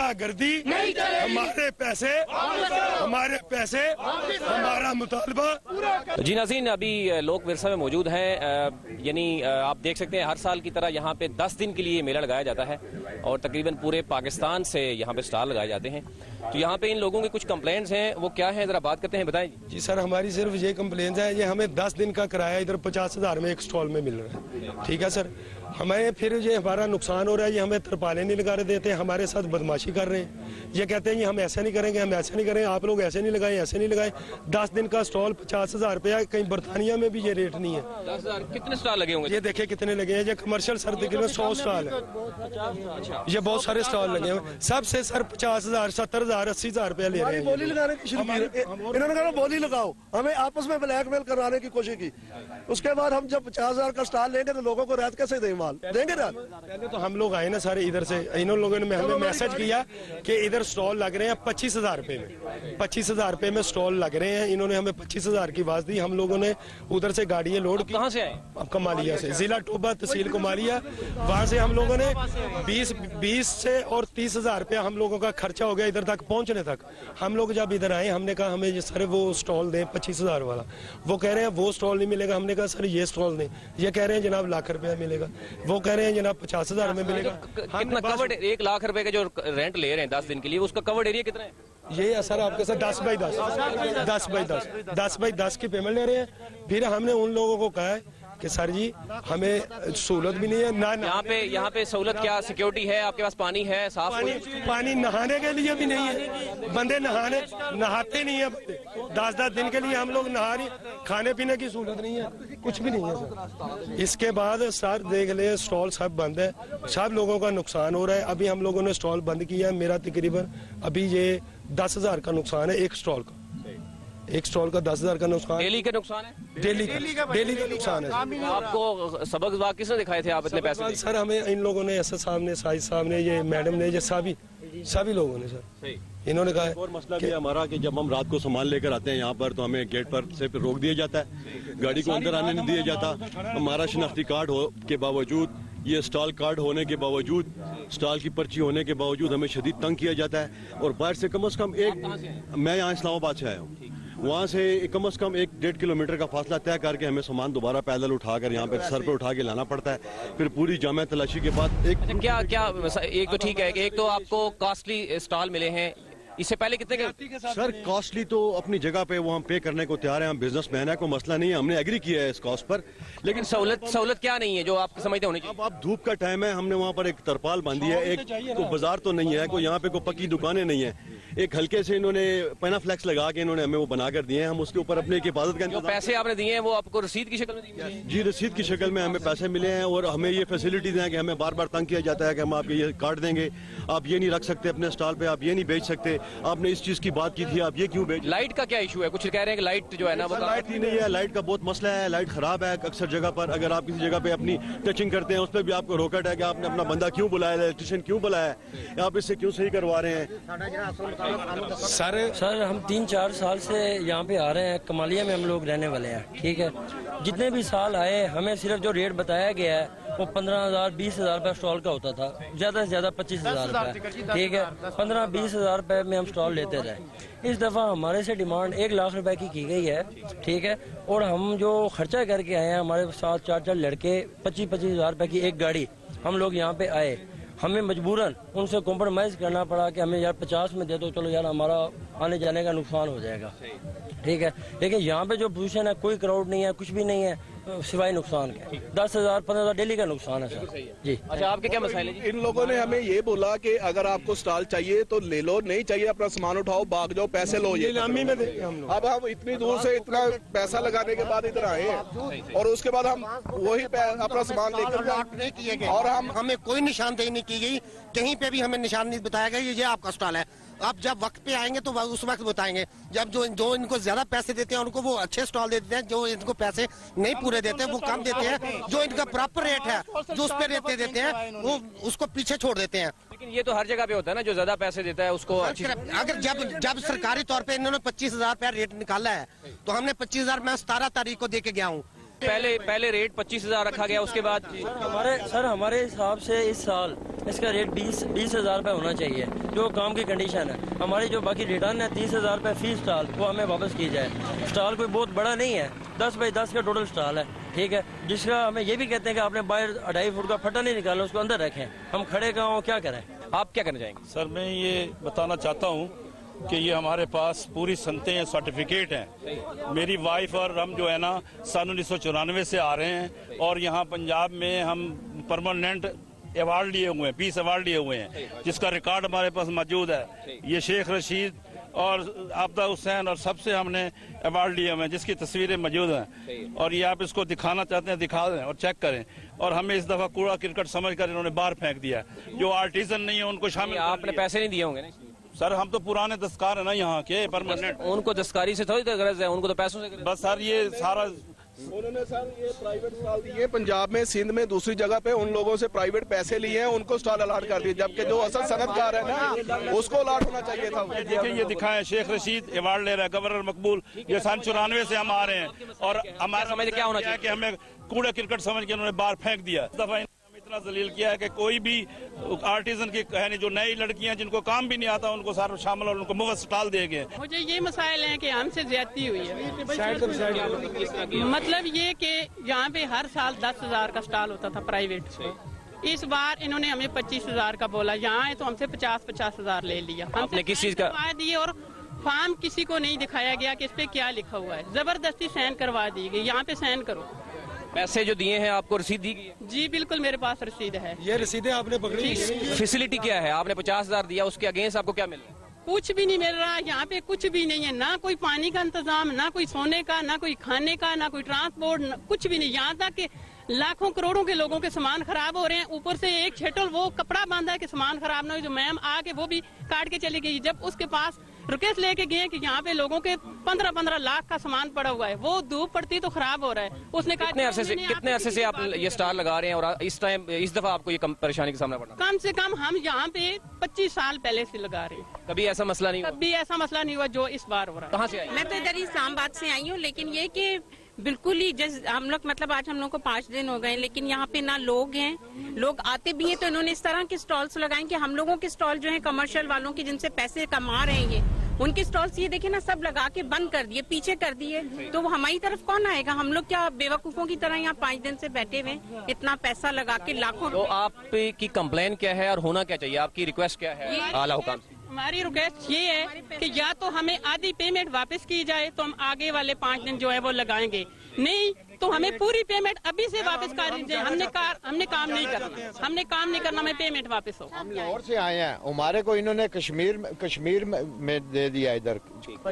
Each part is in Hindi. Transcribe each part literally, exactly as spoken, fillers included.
गुंडागर्दी, हमारे पैसे, हमारे पैसे, हमारा मुतालबा। जी नाज़रीन, अभी लोक विरसा में मौजूद हैं। यानी आप देख सकते हैं हर साल की तरह यहाँ पे दस दिन के लिए मेला लगाया जाता है और तकरीबन पूरे पाकिस्तान से यहाँ पे स्टॉल लगाए जाते हैं। तो यहाँ पे इन लोगों के कुछ कंप्लेंट्स हैं, वो क्या है जरा बात करते हैं, बताएं। जी सर, हमारी सिर्फ ये कंप्लेंट है, ये हमें दस दिन का किराया इधर पचास हजार में एक स्टॉल में मिल रहा है। ठीक है सर, हमें फिर ये हमारा नुकसान हो रहा है, ये हमें तरपाले नहीं लगा देते, हमारे साथ बदमाशी कर रहे हैं। ये कहते हैं ये हम ऐसा नहीं करेंगे, हम ऐसा नहीं करेंगे, आप लोग ऐसे नहीं लगाए, ऐसे नहीं लगाए। दस दिन का स्टॉल पचास हजार रुपया, कहीं बरतानिया में भी ये रेट नहीं है। दस हजार कितने स्टॉल लगे होंगे? ये देखिए कितने लगे हैं, ये कमर्शियल सर देखिए सौ स्टॉल है, ये बहुत सारे स्टॉल लगे हैं। सबसे सर पचास हजार, सत्तर हजार, अस्सी हजार रुपया ले रहे हैं। बोली लगाने की शुरू की, इन्होंने कहा बोली लगाओ, हमें आपस में ब्लैकमेल कराने की कोशिश की। उसके बाद हम जब पचास हजार का स्टॉल लेंगे तो लोगों को रात कैसे दें, माल देंगे रात? पहले तो हम लोग आए ना सारे इधर से, इन लोगों ने हमें मैसेज किया कि इधर स्टॉल लग रहे हैं पच्चीस हजार रुपए में, पच्चीस हजार रुपए में स्टॉल लग रहे हैं। इन्होंने हमें पच्चीस हजार की आवाज दी, हम लोगों ने उधर से गाड़ियां लोड की। कहाँ से आए? अब कमालिया से, जिला टोबा तहसील कमालिया, वहां से हम लोगों ने बीस बीस से और तीस हजार रुपया हम लोगों का खर्चा हो गया इधर तक पहुंचने तक। हम लोग जब इधर आए हमने कहा हमें ये सर वो स्टॉल दें पच्चीस हजार वाला, वो कह रहे हैं वो स्टॉल नहीं मिलेगा। हमने कहा सर ये स्टॉल दें, ये कह रहे हैं जनाब लाख रुपया मिलेगा, वो कह रहे हैं जनाब पचास हजार में मिलेगा। कितना कवर्ड, एक लाख रुपए का जो रेंट ले रहे हैं दस दिन के लिए, उसका कवर्ड एरिया कितना है? ये है सर आपके साथ दस बाई दस, दस बाई दस, दस बाई दस की पेमेंट ले रहे हैं। फिर हमने उन लोगों को कहा है कि सर जी हमें सहूलत भी नहीं है ना, यहाँ पे यहाँ पे सहूलत क्या, सिक्योरिटी है आपके पास, पानी है साफ? पानी, पानी नहाने के लिए भी नहीं है, बंदे नहाने नहाते नहीं है बंदे। दस दस दिन के लिए हम लोग नहा रही, खाने पीने की सहूलत नहीं है, कुछ भी नहीं है सर। इसके बाद सर देख ले स्टॉल सब बंद है, सब लोगों का नुकसान हो रहा है। अभी हम लोगों ने स्टॉल बंद किया है, मेरा तकरीबन अभी ये दस हजार का नुकसान है एक स्टॉल का, एक स्टॉल का दस हजार का नुकसान। डेली का नुकसान है? डेली का डेली का नुकसान है। आपको सबक वाक किसने दिखाए थे, आप इतने पैसे? सर हमें इन लोगों ने, एस एस साहब ने, साहिद साहब ने, ये मैडम ने, ये सभी सभी लोगों ने सर इन्होंने कहा है। और मसला भी हमारा कि जब हम रात को सामान लेकर आते हैं यहाँ पर तो हमें गेट पर से रोक दिया जाता है, गाड़ी को अंदर आने नहीं दिया जाता। हमारा शनाख्ती कार्ड हो के बावजूद, ये स्टॉल कार्ड होने के बावजूद, स्टॉल की पर्ची होने के बावजूद हमें शदीद तंग किया जाता है। और बाहर से कम अज कम एक, मैं यहाँ इस्लामाबाद से आया हूँ, वहाँ से कम अज कम एक डेढ़ किलोमीटर का फासला तय करके हमें सामान दोबारा पैदल उठाकर यहाँ पे सर पे उठा के लाना पड़ता है। फिर पूरी जामे तलाशी के बाद एक अच्छा, क्या क्या एक तो ठीक है, एक तो आपको कॉस्टली स्टॉल मिले हैं, इससे पहले कितने के? सर कॉस्टली तो अपनी जगह पे वो हम पे करने को तैयार हैं, हम बिजनेसमैन है, कोई मसला नहीं है, हमने एग्री किया है इस कॉस्ट पर। लेकिन सहूलत सहूलत क्या नहीं है जो आप समझते होनी चाहिए? अब आप धूप का टाइम है, हमने वहाँ पर एक तरपाल बांधी है, एक तो बाजार तो नहीं है, कोई यहाँ पे कोई पक्की दुकानें नहीं है, एक हल्के से इन्होंने पेनाफ्लेक्स लगा के इन्होंने हमें वो बनाकर दिए हैं। हम उसके ऊपर अपने की हिफाजत का पैसे आपने दिए हैं वो आपको रसीद की शक्ल में दिए हैं? जी रसीद की शक्ल में हमें पैसे मिले हैं और हमें ये फैसिलिटीज हैं कि हमें बार बार तंग किया जाता है कि हम आपके ये कार्ड देंगे, आप ये नहीं रख सकते अपने स्टॉल पे, आप ये नहीं बेच सकते, आपने इस चीज की बात की थी, आप ये क्यों बेच। लाइट का क्या इशू है? कुछ कह रहे हैं कि लाइट जो है ना वो लाइट ही नहीं है, लाइट का बहुत मसला है, लाइट खराब है अक्सर जगह पर। अगर आप किसी जगह पे अपनी टचिंग करते हैं उस पर भी आपको रोकट है कि आपने अपना बंदा क्यों बुलाया, इलेक्ट्रिशियन क्यों बुलाया, आप इससे क्यों सही करवा रहे हैं? सर सर हम तीन चार साल से यहाँ पे आ रहे हैं, कमालिया में हम लोग रहने वाले हैं, ठीक है। जितने भी साल आए हमें सिर्फ जो रेट बताया गया है वो पंद्रह हजार बीस हजार रुपये स्टॉल का होता था, ज्यादा से ज्यादा पच्चीस हजार रुपये, ठीक है। पंद्रह बीस हजार रुपये में हम स्टॉल लेते रहे। इस दफा हमारे से डिमांड एक लाख रुपए की की गई है, ठीक है। और हम जो खर्चा करके आए हैं, हमारे साथ चार चार लड़के, पच्चीस पच्चीस हजार रुपए की एक गाड़ी, हम लोग यहाँ पे आए, हमें मजबूरन उनसे कॉम्प्रोमाइज करना पड़ा कि हमें यार पचास में दे दो, चलो यार हमारा आने जाने का नुकसान हो जाएगा, ठीक है। लेकिन यहाँ पे जो पोजीशन है, कोई क्राउड नहीं है, कुछ भी नहीं है, सिवाय नुकसान के। दस हजार पंद्रह हजार डेली का नुकसान है सर जी। अच्छा आपके क्या मसाइल है? इन लोगों ने हमें ये बोला कि अगर आपको स्टॉल चाहिए तो ले लो, नहीं चाहिए अपना सामान उठाओ, भाग जाओ, पैसे लो। ये अब हम इतनी दूर से इतना पैसा लगाने के बाद इधर आए हैं और उसके बाद हम वही अपना सामान लेकर नहीं किए गए और हम हमें कोई निशानदेही नहीं की गई, कहीं पे भी हमें निशान नहीं बताया गया ये आपका स्टॉल है। आप जब वक्त पे आएंगे तो उस वक्त बताएंगे। जब जो जो इनको ज्यादा पैसे देते हैं उनको वो अच्छे स्टॉल देते हैं, जो इनको पैसे नहीं पूरे देते हैं वो कम देते हैं, जो इनका प्रॉपर रेट है जो उस पर रेट देते हैं वो उसको पीछे छोड़ देते हैं। लेकिन ये तो हर जगह पे होता है ना, जो ज्यादा पैसे देता है उसको अच्छी... अगर जब जब सरकारी तौर पे इन्होंने पच्चीस हजार रुपया रेट निकाला है तो हमने पच्चीस हजार मैं सतारह तारीख को दे के गया हूँ, पहले पहले रेट पच्चीस हजार रखा गया, उसके बाद हमारे सर हमारे हिसाब से इस साल इसका रेट बीस बीस हजार रुपये होना चाहिए, जो काम की कंडीशन है। हमारी जो बाकी रिटर्न है तीस हजार रुपये फी स्टॉल, वो हमें वापस की जाए। स्टॉल कोई बहुत बड़ा नहीं है, दस बाई दस का टोटल स्टॉल है, ठीक है, जिसका हमें ये भी कहते हैं कि आपने बाहर अढ़ाई फुट का फटा नहीं निकाला, उसको अंदर रखें। हम खड़े कहाँ हो, क्या करें? आप क्या करना चाहेंगे? सर मैं ये बताना चाहता हूँ कि ये हमारे पास पूरी सनतें हैं, सर्टिफिकेट हैं। मेरी वाइफ और हम जो है ना सन उन्नीस सौ चौरानवे से आ रहे हैं और यहाँ पंजाब में हम परमानेंट अवार्ड लिए हुए हैं, पीस अवार्ड लिए हुए हैं, जिसका रिकॉर्ड हमारे पास मौजूद है। ये शेख रशीद और आबदा हुसैन और सबसे हमने अवार्ड लिए हुए हैं, जिसकी तस्वीरें मौजूद हैं। और ये आप इसको दिखाना चाहते हैं, दिखा दें और चेक करें। और हमें इस दफा कूड़ा क्रिकेट समझकर इन्होंने बाहर फेंक दिया। जो आर्टिजन नहीं है उनको शामिल, आपने पैसे नहीं दिए होंगे ना? सर हम तो पुराने दस्तकार है ना यहाँ के, परमानेंट। उनको दस्तकारी से थोड़ी गरज है, उनको तो पैसों से। बस सर ये सारा उन्होंने सर ये प्राइवेट स्टॉल दिए पंजाब में, सिंध में, दूसरी जगह पे उन लोगों से प्राइवेट पैसे लिए हैं, उनको स्टॉल अलाट कर दिए, जबकि जो असल सनतकार है ना उसको अलाट होना चाहिए था। देखिए ये दिखाएं, शेख रशीद अवार्ड ले रहा है, गवर्नर मकबूल, ये सन चौरानवे से हम आ रहे हैं और हमारा समझ क्या होना चाहिए कि हमें कूड़ा क्रिकेट समझ के उन्होंने बाहर फेंक दिया। इस दफा इतना जलील किया है कि कोई भी आर्टिजन की कहने, जो नई लड़कियां जिनको काम भी नहीं आता उनको सारा शामिल और उनको मुफ्त स्टॉल दिए गए। मुझे ये मसाइल हैं कि हमसे ज्यादती हुई है। मतलब ये कि यहाँ पे हर साल दस हजार का स्टॉल होता था प्राइवेट, इस बार इन्होंने हमें पच्चीस हजार का बोला, यहाँ है तो हमसे पचास पचास हजार ले लिया। हमने किस चीज का दिए और फॉर्म किसी को नहीं दिखाया गया कि इस पे क्या लिखा हुआ है, जबरदस्ती साइन करवा दी गई, यहाँ पे साइन करो। पैसे जो दिए हैं आपको रसीद दी गई है? जी बिल्कुल, मेरे पास रसीद है। ये रसीदें आपने पकड़ी? फैसिलिटी क्या है? आपने पचास हजार दिया, उसके अगेंस्ट आपको क्या मिल रहा है? कुछ भी नहीं मिल रहा, यहाँ पे कुछ भी नहीं है, ना कोई पानी का इंतजाम, ना कोई सोने का, ना कोई खाने का, ना कोई ट्रांसपोर्ट, कुछ भी नहीं। यहाँ तक कि लाखों करोड़ों के लोगों के सामान खराब हो रहे हैं, ऊपर से एक छेटल वो कपड़ा बांधा है कि सामान खराब ना हो। जो मैम आके वो भी काट के चली गई, जब उसके पास रिक्वेस्ट लेके गए कि यहाँ पे लोगों के पंद्रह पंद्रह लाख का सामान पड़ा हुआ है, वो धूप पड़ती तो खराब हो रहा है। उसने कहा कितने अरसे से कितने अरसे से आप ये स्टाल लगा रहे हैं और इस टाइम इस दफा आपको ये कम परेशानी का सामना पड़ा? कम से कम हम यहाँ पे पच्चीस साल पहले से लगा रहे हैं। कभी ऐसा मसला नहीं हुआ? कभी ऐसा मसला नहीं हुआ जो इस बार हो रहा है। कहाँ से आई? मैं तो इधर ही इस्लामाबाद से आई हूँ, लेकिन ये कि बिल्कुल ही जैसे हम लोग, मतलब आज हम लोग को पाँच दिन हो गए, लेकिन यहाँ पे ना लोग हैं, लोग आते भी हैं तो इन्होंने इस तरह के स्टॉल्स लगाए कि हम लोगों के स्टॉल जो है कमर्शियल वालों की जिनसे पैसे कमा रहे हैं, ये उनके स्टॉल्स ये देखे ना सब लगा के बंद कर दिए, पीछे कर दिए, तो वो हमारी तरफ कौन आएगा? हम लोग क्या बेवकूफों की तरह यहाँ पाँच दिन से बैठे हुए, इतना पैसा लगा के लाखों। तो आपकी कंप्लेन क्या है और होना क्या चाहिए? आपकी रिक्वेस्ट क्या है आला हुकाम से? हमारी रिक्वेस्ट ये है कि या तो हमें आधी पेमेंट वापस की जाए तो हम आगे वाले पाँच दिन जो है वो लगाएंगे, नहीं तो हमें पूरी पेमेंट अभी से वापस कर दीजिए। हमने कार हमने काम नहीं करना, हमने काम नहीं करना, हमें पेमेंट वापस हो। हम लाहौर से आए हैं, हमारे को इन्होंने कश्मीर कश्मीर में दे दिया, इधर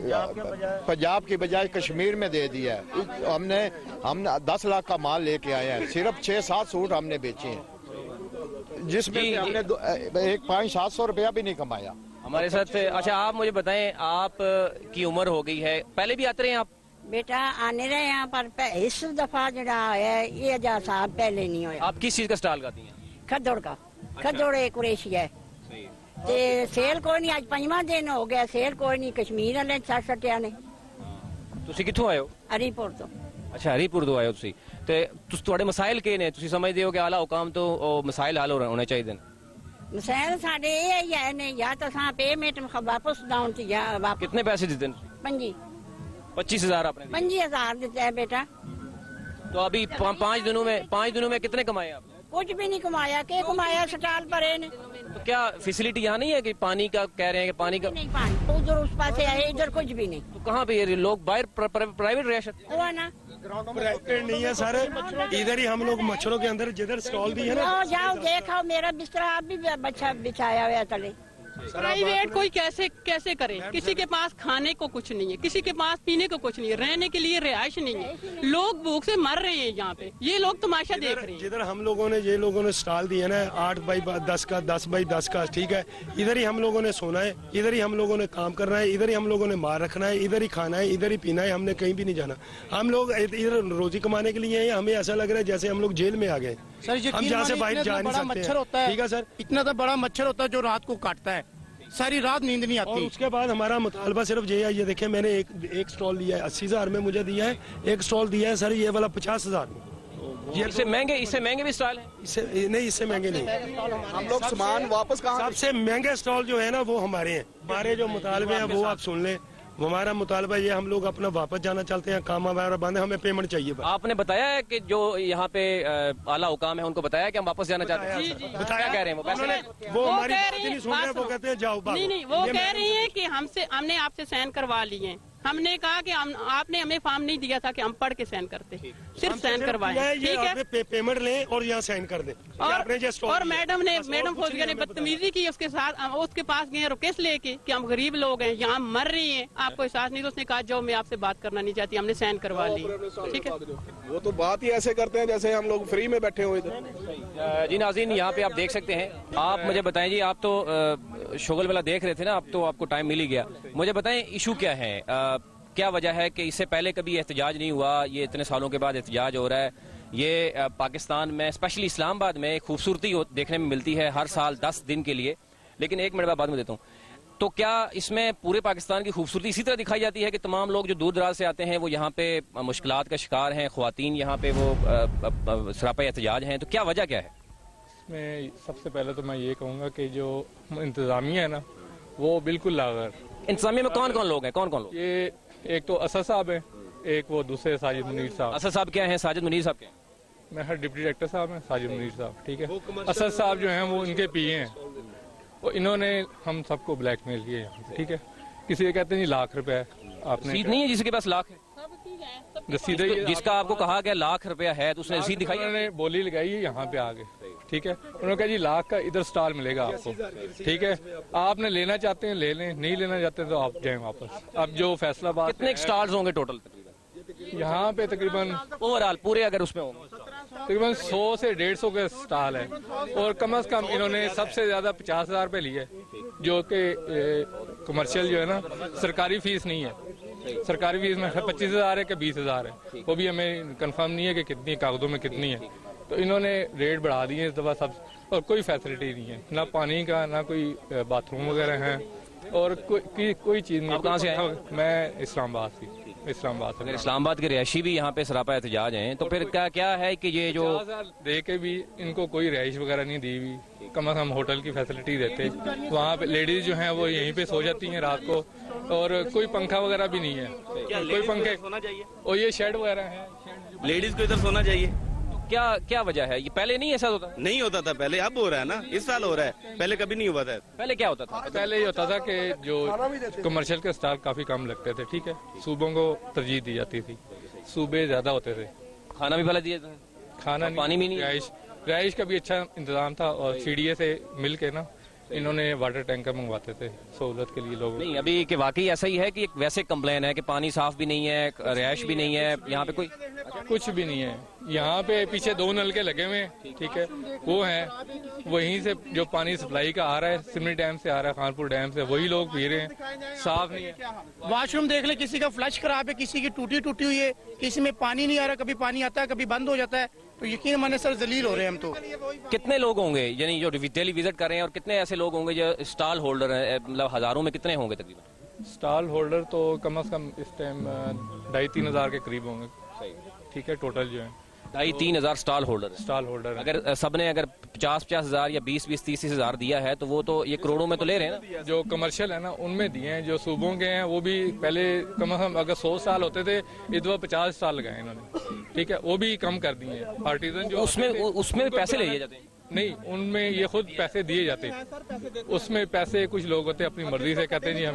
पंजाब की बजाय कश्मीर में दे दिया है। हमने हम दस लाख का माल लेके आए हैं, सिर्फ छह सात सूट हमने बेचे हैं, जिसमें हमने एक पाँच सात सौ रुपया भी नहीं कमाया। हमारे साथ अच्छा आप मुझे बताएं, आप की उम्र हो गई है, पहले भी आते रहे आप? बेटा आने रहे यहाँ पर, इस दफा जरा आया ये हजार साहब पहले नहीं होया। आप किस चीज का स्टॉल लगाती हैं? खदौड़ का, खदौड़ एक कुरेशिया है ते सेल कोई नहीं, आज पंजवा दिन हो गया सेल कोई नहीं, कश्मीर वाले छड़ सटिया ने। ਤੁਸੀਂ ਕਿੱਥੋਂ ਆਏ ਹੋ? हरीपुर तो। अच्छा हरीपुर ਤੋਂ ਆਏ ਹੋ ਤੁਸੀਂ, ਤੇ ਤੁਹਾਡੇ ਮਸਾਇਲ ਕੀ ਨੇ? ਤੁਸੀਂ ਸਮਝਦੇ ਹੋ ਕਿ ਆਲਾ ਹੁਕਾਮ ਤੋਂ ਉਹ ਮਸਾਇਲ ਹੱਲ ਹੋਣੇ ਚਾਹੀਦੇ ਨੇ? मसाइल साढ़े ये ही है ने, या तो सा पेमेंट वापस डाउन थी या वापस। कितने पैसे देते हैं? पंजी पच्चीस हजार आपने? पंजी हजार देते हैं बेटा। तो अभी पाँच दिनों में पाँच दिनों में कितने कमाए आप? कुछ भी नहीं कमाया, क्या कमाया स्टॉल पर है। तो क्या फैसिलिटी यहाँ नहीं है कि पानी का कह रहे हैं कि पानी का नहीं, पानी उधर उस पास है, इधर कुछ भी नहीं। तो कहाँ पे लोग बाहर प्राइवेट रियासत हुआ ना, प्राइवेट नहीं है सर, इधर ही हम लोग मच्छरों के अंदर जिधर स्टॉल दी है ना, जाओ देखो मेरा बिस्तरा आप भी बच्चा बिछाया हुआ तले। प्राइवेट कोई कैसे कैसे करे? किसी के पास खाने को कुछ नहीं है, किसी के पास पीने को कुछ नहीं है, रहने के लिए रिहाइश नहीं है, लोग भूख से मर रहे हैं यहाँ पे, ये लोग तमाशा देख रहे हैं। जिधर हम लोगों ने ये लोगों ने स्टॉल दिया ना आठ बाई दस का, दस बाई दस का, ठीक है, इधर ही हम लोगों ने सोना है, इधर ही हम लोगों ने काम करना है, इधर ही हम लोगों ने मार रखना है, इधर ही खाना है, इधर ही पीना है, हमने कहीं भी नहीं जाना। हम लोग इधर रोजी कमाने के लिए, हमें ऐसा लग रहा है जैसे हम लोग जेल में आ गए सर। हम जहाँ से बाहर जा नहीं सकते। मच्छर होता है, ठीक है सर, इतना तो बड़ा मच्छर होता है जो रात को काटता है, सारी रात नींद नहीं और आती। उसके बाद हमारा मुतालबा सिर्फ ये है, ये देखिए मैंने एक एक स्टॉल लिया है अस्सी हजार में मुझे दिया है, एक स्टॉल दिया है सर ये वाला पचास हजार में। ये इससे महंगे इससे महंगे भी स्टॉल है? इससे नहीं, इससे महंगे नहीं। हम लोग सामान वापस कहाँ? सबसे महंगे स्टॉल जो है ना वो हमारे हैं। हमारे जो मुतालबे हैं वो आप सुन लें। हमारा मुतालबा ये, हम लोग अपना वापस जाना चाहते हैं, काम हमारा बंद है, हमें पेमेंट चाहिए। आपने बताया है कि जो यहाँ पे आला हुकाम है उनको बताया कि हम वापस जाना चाहते हैं? बताया कह रहे हैं वो पैसे वो हमारी बात नहीं सुन रहे, वो कहते हैं जाओ। नहीं नहीं, वो कह रही है कि हमसे हमने आपसे साइन करवा लिए हैं। हमने कहा कि हम, आपने हमें फॉर्म नहीं दिया था कि हम पढ़ के साइन करते, सिर्फ साइन करवाए, ठीक है? पे, पेमेंट लें और यहाँ साइन कर दें। और, और मैडम ने मैडम फौजिया ने बदतमीजी की उसके साथ, उसके पास गए रुकेश लेके कि हम गरीब लोग हैं, यहाँ मर रही हैं, आपको एहसास नहीं। तो उसने कहा जाओ मैं आपसे बात करना नहीं चाहती, हमने साइन करवा ली, ठीक है? वो तो बात ही ऐसे करते हैं जैसे हम लोग फ्री में बैठे हुए थे। जी नाज़रीन, यहाँ पे आप देख सकते हैं। आप मुझे बताएं जी, आप तो शोगल वाला देख रहे थे ना, अब तो आपको टाइम मिल ही गया। मुझे बताएं इशू क्या है, आ, क्या वजह है कि इससे पहले कभी एहतजाज नहीं हुआ, ये इतने सालों के बाद एहतजाज हो रहा है? ये आ, पाकिस्तान में स्पेशली इस्लामाबाद में खूबसूरती देखने में मिलती है हर साल दस दिन के लिए, लेकिन एक मिनट बाद में देता हूँ। तो क्या इसमें पूरे पाकिस्तान की खूबसूरती इसी तरह दिखाई जाती है कि तमाम लोग जो दूर दराज से आते हैं वो यहाँ पे मुश्किलात का शिकार हैं, ख्वातीन यहाँ पे वो सरापा एहतजाज हैं, तो क्या वजह क्या है? इसमें सबसे पहले तो मैं ये कहूँगा कि जो इंतजामिया है ना वो बिल्कुल लागर। इंतजामिया में कौन कौन लोग हैं? कौन कौन लोग? ये एक तो असद साहब है, एक वो दूसरे साजिद मुनीर साहब। असद साहब क्या है, साजिद मुनीर साहब क्या है? मैं हर डिप्टी डायरेक्टर साहब हैं, साजिद मुनीर साहब, ठीक है? असद साहब जो हैं वो इनके पीए हैं, वो इन्होंने हम सबको ब्लैकमेल किए यहाँ पे, ठीक है? किसी के कहते नहीं लाख रुपए आपने, रसीद नहीं है जिसके पास लाख है, रसीद जिसका आपको कहा गया लाख रुपया है तो उसने रसीद दिखाई, उन्होंने बोली लगाई है यहाँ पे आगे, ठीक है? उन्होंने कहा जी लाख का इधर स्टॉल मिलेगा आपको, ठीक है? आपने लेना चाहते हैं ले लें, नहीं लेना चाहते तो आप जाएं वापस। अब जो फैसलाबाद कितने स्टॉल्स होंगे टोटल यहाँ पे? तकरीबन ओवरऑल पूरे अगर उसमें होंगे तकरीबन सौ से डेढ़ सौ के स्टॉल है, और कम अज कम इन्होंने सबसे ज्यादा पचास हजार रुपए लिए, जो कि कमर्शियल जो है ना, सरकारी फीस नहीं है। सरकारी फीस में पच्चीस हजार है कि बीस हजार है, वो भी हमें कंफर्म नहीं है कि कितनी कागजों में कितनी है। तो इन्होंने रेट बढ़ा दिए इस दफा सब, और कोई फैसिलिटी नहीं है, ना पानी का, ना कोई बाथरूम वगैरह है, और कोई कोई चीज नहीं। आप कहाँ से आए? मैं इस्लामाबाद से। इस्लामाबाद अगर इस्लामाबाद के रिहायशी भी यहाँ पे सरापा एहतजाज हैं तो फिर क्या क्या है कि ये जो दे के भी इनको कोई रिहाइश वगैरह नहीं दी हुई, कम अज कम होटल की फैसिलिटी देते। वहाँ पे लेडीज जो हैं वो यहीं पे सो जाती हैं रात को, और कोई पंखा वगैरह भी नहीं है, कोई पंखे, और ये शेड वगैरह है, लेडीज को इधर सोना चाहिए। क्या क्या वजह है? ये पहले नहीं ऐसा होता? नहीं होता था पहले, अब हो रहा है ना, इस साल हो रहा है, पहले कभी नहीं हुआ था। पहले क्या होता था? पहले ये होता था कि जो कमर्शियल के स्टॉल काफी कम लगते थे, ठीक है? सूबों को तरजीह दी जाती थी, सूबे ज्यादा होते थे, खाना भी पहले दिया था, खाना पानी भी नहीं, रिहाइश रिहाइश का भी अच्छा इंतजाम था, और सीडीए से मिल के ना इन्होंने वाटर टैंकर मंगवाते थे सहूलत के लिए लोगों। नहीं अभी कि वाकई ऐसा ही है कि एक वैसे कंप्लेन है कि पानी साफ भी नहीं है, रिहाइश भी नहीं है, यहाँ पे कोई कुछ भी नहीं है। यहाँ पे पीछे दो नलके लगे हुए हैं, ठीक है? वो हैं, वहीं से जो पानी सप्लाई का आ रहा है, सिमरी डैम से आ रहा है, खानपुर डैम से, वही लोग पी रहे हैं, साफ नहीं है। वॉशरूम देख ले, किसी का फ्लश खराब है, किसी की टूटी टूटी हुई है, किसी में पानी नहीं आ रहा, कभी पानी आता है कभी बंद हो जाता है, तो यकीन माने सर जलील हो रहे हैं हम। तो कितने लोग होंगे यानी जो डेली विजिट कर रहे हैं, और कितने ऐसे लोग होंगे जो स्टॉल होल्डर हैं, मतलब हजारों में कितने होंगे तकरीबन? स्टॉल होल्डर तो कम अज कम इस टाइम ढाई तीन हजार के करीब होंगे, ठीक है? टोटल जो है ढाई तीन हजार स्टॉल होल्डर स्टॉल होल्डर। अगर सबने अगर पचास पचास हजार या बीस बीस तीस तीस हजार दिया है तो वो तो ये करोड़ों में तो ले रहे हैं ना। जो कमर्शियल है ना उनमें दिए हैं, जो सूबों के हैं वो भी पहले कम से कम अगर सौ साल होते थे, इस दफा पचास साल लगाए इन्होंने, ठीक है? वो भी कम कर दिए हैं। पार्टीजन जो उसमें उसमें पैसे ले जाते हैं? नहीं, उनमें ये खुद पैसे दिए जाते हैं, उसमें पैसे कुछ लोग होते हैं अपनी मर्जी से कहते नहीं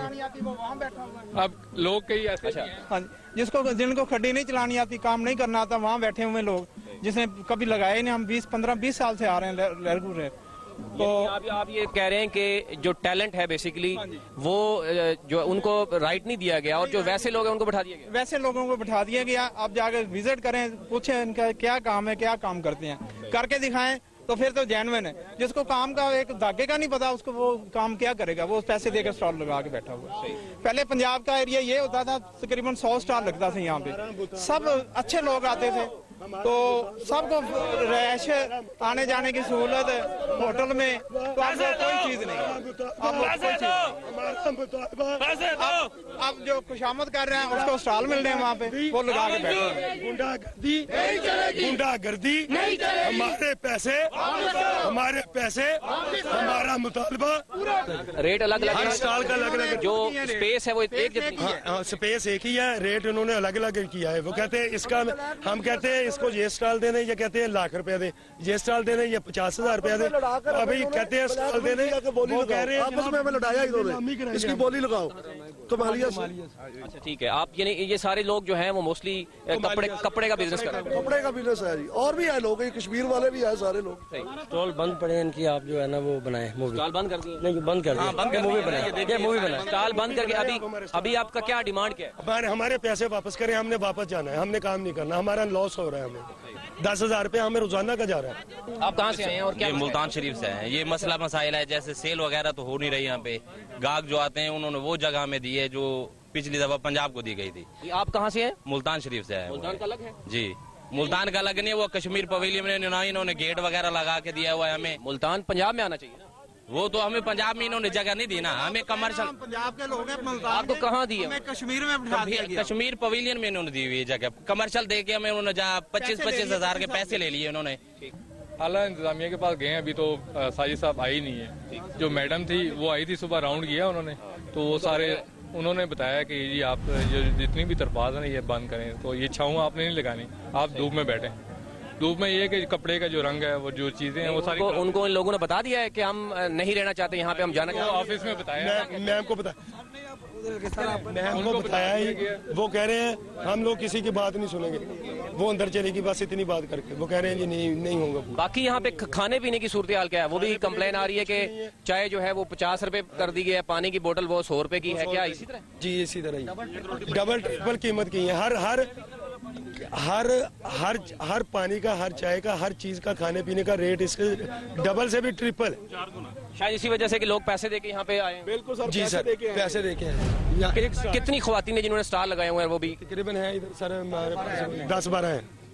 हमें। अब लोग कई ऐसे हाँ, जिसको जिनको खड्डी नहीं चलानी आती, काम नहीं करना आता, वहाँ बैठे हुए लोग जिसने कभी लगाए नहीं। हम बीस पंद्रह बीस साल से आ रहे हैं। तो आप, आप ये कह रहे हैं कि जो टैलेंट है बेसिकली वो जो उनको राइट नहीं दिया गया, और जो वैसे लोग हैं उनको बैठा दिया गया। वैसे लोगों को बैठा दिया गया। आप जाकर विजिट करें, पूछें इनका क्या काम है, क्या काम करते हैं, करके दिखाएं तो फिर तो जेन्युइन है। जिसको काम का एक धागे का नहीं पता, उसको वो काम क्या करेगा? वो पैसे देकर स्टॉल लगा के बैठा हुआ। पहले पंजाब का एरिया ये होता था, तकरीबन सौ स्टॉल लगता था यहाँ पे, सब अच्छे लोग आते थे, तो सबको रैश आने जाने की सहूलत होटल में, तो आपको कोई चीज नहीं, आपको कोई चीज नहीं। अब जो खुशामद कर रहे हैं उसको स्टॉल मिल रहे हैं वहाँ पे, वो लगा के बैठे हैं। गुंडागर्दी गुंडागर्दी हमारे पैसे हमारे पैसे हमारा मुतालबा। रेट अलग अलग हर स्टॉल का अलग अलग, जो स्पेस है वो एक जैसी है। हाँ, स्पेस एक ही है, रेट उन्होंने अलग अलग किया है। वो कहते हैं इसका, हम कहते हैं इसको ये स्टॉल दे दें, ये कहते हैं लाख रुपया दे, ये स्टॉल दे दें, ये पचास हजार रुपया दे। अभी कहते हैं स्टॉल दे दें, वो कह रहे हैं आपस में हमें लड़ाया इन्होंने, इसकी बोली लगाओ कमालिया से। अच्छा ठीक है, आप यानी ये सारे लोग जो हैं वो मोस्टली कपड़े कपड़े का बिजनेस कर रहे हैं। कपड़े का बिजनेस है जी, और भी है लोग, कश्मीर वाले भी है सारे लोग। स्टॉल बंद पड़े इनकी, आप जो है ना वो बनाए मूवी। स्टॉल बंद कर दिए? नहीं, बंद कर दिए, मूवी बनाए, मूवी बनाए। स्टॉल बंद करके अभी अभी आपका क्या डिमांड क्या है? हमारे हमारे पैसे वापस करें, हमने वापस जाना है, हमने काम नहीं करना, हमारा लॉस हो रहा है। हमें दस हजार रुपया हमें रोजाना का जा रहा है। आप कहाँ से आए हैं और क्या? मुल्तान शरीफ से हैं। ये मसला मसाइल है, जैसे सेल वगैरह तो हो नहीं रही यहाँ पे। गाहक जो आते हैं उन्होंने वो जगह में दी है जो पिछली दफा पंजाब को दी गई थी। आप कहाँ से हैं? मुल्तान शरीफ से है। मुल्तान का अलग है जी, मुल्तान का अलग नहीं, वो कश्मीर पवेलियन में इन्होंने गेट वगैरह लगा के दिया हुआ है हमें। मुल्तान पंजाब में आना चाहिए ना, वो तो हमें पंजाब में इन्होंने जगह नहीं दी ना, हमें कमर्शियल। पंजाब के लोग हैं, आपको कहाँ दी है? कश्मीर में बिठा दिया गया। कश्मीर पवेलियन में इन्होंने दी हुई है जगह, कमर्शियल दे के हमें उन्होंने जहाँ पच्चीस पच्चीस हजार के पैसे ले लिए उन्होंने। आला इंतजामिया के पास गए हैं, अभी तो साजिद साहब आई नहीं है। जो मैडम थी वो आई थी, सुबह राउंड किया उन्होंने, तो वो सारे उन्होंने बताया कि ये आप ये जितनी भी तरपाज है ना ये बंद करें, तो ये छाऊं आपने नहीं लगानी, आप धूप में बैठे। धूप में ये कि कपड़े का जो रंग है, वो जो चीजें हैं वो सारी उनको, उनको इन लोगों ने बता दिया है कि हम नहीं रहना चाहते यहाँ पे, हम जाना चाहते हैं। ऑफिस में बताया, मैम को बताया, मैम को बताया ही, वो कह रहे हैं हम लोग किसी की बात नहीं सुनेंगे, वो अंदर चलेगी बस इतनी बात करके। वो कह रहे हैं जी नहीं नहीं होगा। बाकी यहाँ पे खाने पीने की सूरत हाल क्या है? वो भी कंप्लेन आ रही है कि चाय जो है वो पचास रुपए कर दी गई है, पानी की बोतल वो सौ रुपए की है, क्या इसी तरह? जी इसी तरह ही डबल ट्रिपल कीमत की है। हर हर हर हर हर पानी का, हर चाय का, हर चीज का, खाने पीने का रेट इसके डबल से भी ट्रिपल। शायद इसी वजह से कि लोग पैसे देके यहाँ पे आए। बिल्कुल सर, जी सर, पैसे देके आए। कितनी ख्वातीन है जिन्होंने स्टॉल लगाए हुए हैं? वो भी तकरीबन है इधर सर, हमारे पास दस बारह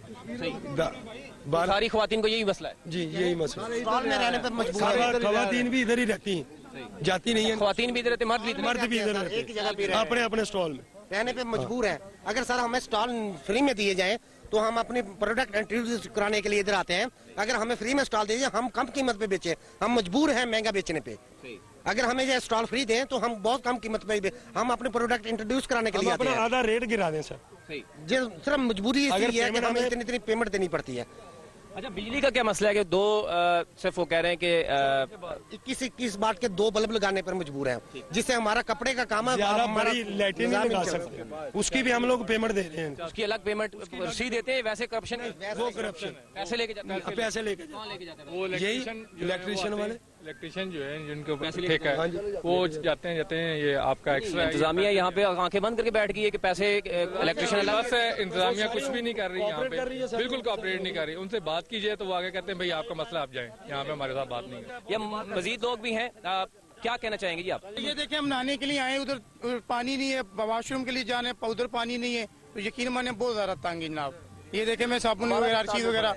है। सारी ख्वातीन को यही मसला है? जी यही मसला। स्टॉल में रहने पर मजबूर, ख्वातीन भी इधर ही रहती हैं, जाती नहीं है। ख्वातीन भी इधर रहते, मर्द भी मर्द भी इधर रहते, एक जगह पे अपने अपने स्टॉल में रहने पे मजबूर है। अगर सर हमें स्टॉल फ्री में दिए जाए तो हम अपने प्रोडक्ट इंट्रोड्यूस कराने के लिए इधर आते हैं। अगर हमें फ्री में स्टॉल दीजिए, हम कम कीमत पे बेचे, हम मजबूर हैं महंगा बेचने पे। अगर हमें ये स्टॉल फ्री दें तो हम बहुत कम कीमत पे हम अपने प्रोडक्ट इंट्रोड्यूस कराने के लिए आते हैं। आधा रेट गिरा दें सर, सिर्फ मजबूरी इसलिए है कि हमें इतनी इतनी पेमेंट देनी पड़ती है। अच्छा, बिजली का क्या मसला है कि दो आ, सिर्फ वो कह रहे हैं कि इक्कीस इक्कीस वाट के दो बल्ब लगाने पर मजबूर हैं, जिससे हमारा कपड़े का काम है, बड़ी लाइटें नहीं लगा सकते, उसकी भी हम लोग पेमेंट दे रहे हैं। उसकी अलग पेमेंट रसीद देते हैं। वैसे करप्शन है, वो करप्शन पैसे लेके जाते हैं, पैसे लेके जाते हैं। वो इलेक्ट्रिशियन इलेक्ट्रिशियन वाले इलेक्ट्रिशियन जो है जिनको ठेका है वो जाते हैं जाते हैं ये आपका एक्स्ट्रा। इंतजामिया यहाँ पे आंखें बंद करके बैठ गई है कि पैसे इलेक्ट्रिशियन अलग से। इंतजामिया कुछ भी नहीं कर रही यहाँ पे, बिल्कुल कोऑपरेट नहीं कर रही। उनसे बात कीजिए तो वो आगे कहते हैं भाई आपका मसला, आप जाएं, यहाँ पे हमारे साथ बात नहीं है। या मजीद लोग भी हैं, क्या कहना चाहेंगे जी आप? ये देखिए, हम नहाने के लिए आए, उधर पानी नहीं है, वॉशरूम के लिए जाने उधर पानी नहीं है, तो यकीन माने बहुत ज्यादा तंग जनाब। ये देखिए मैं साबुन वगैरह हर चीज वगैरह।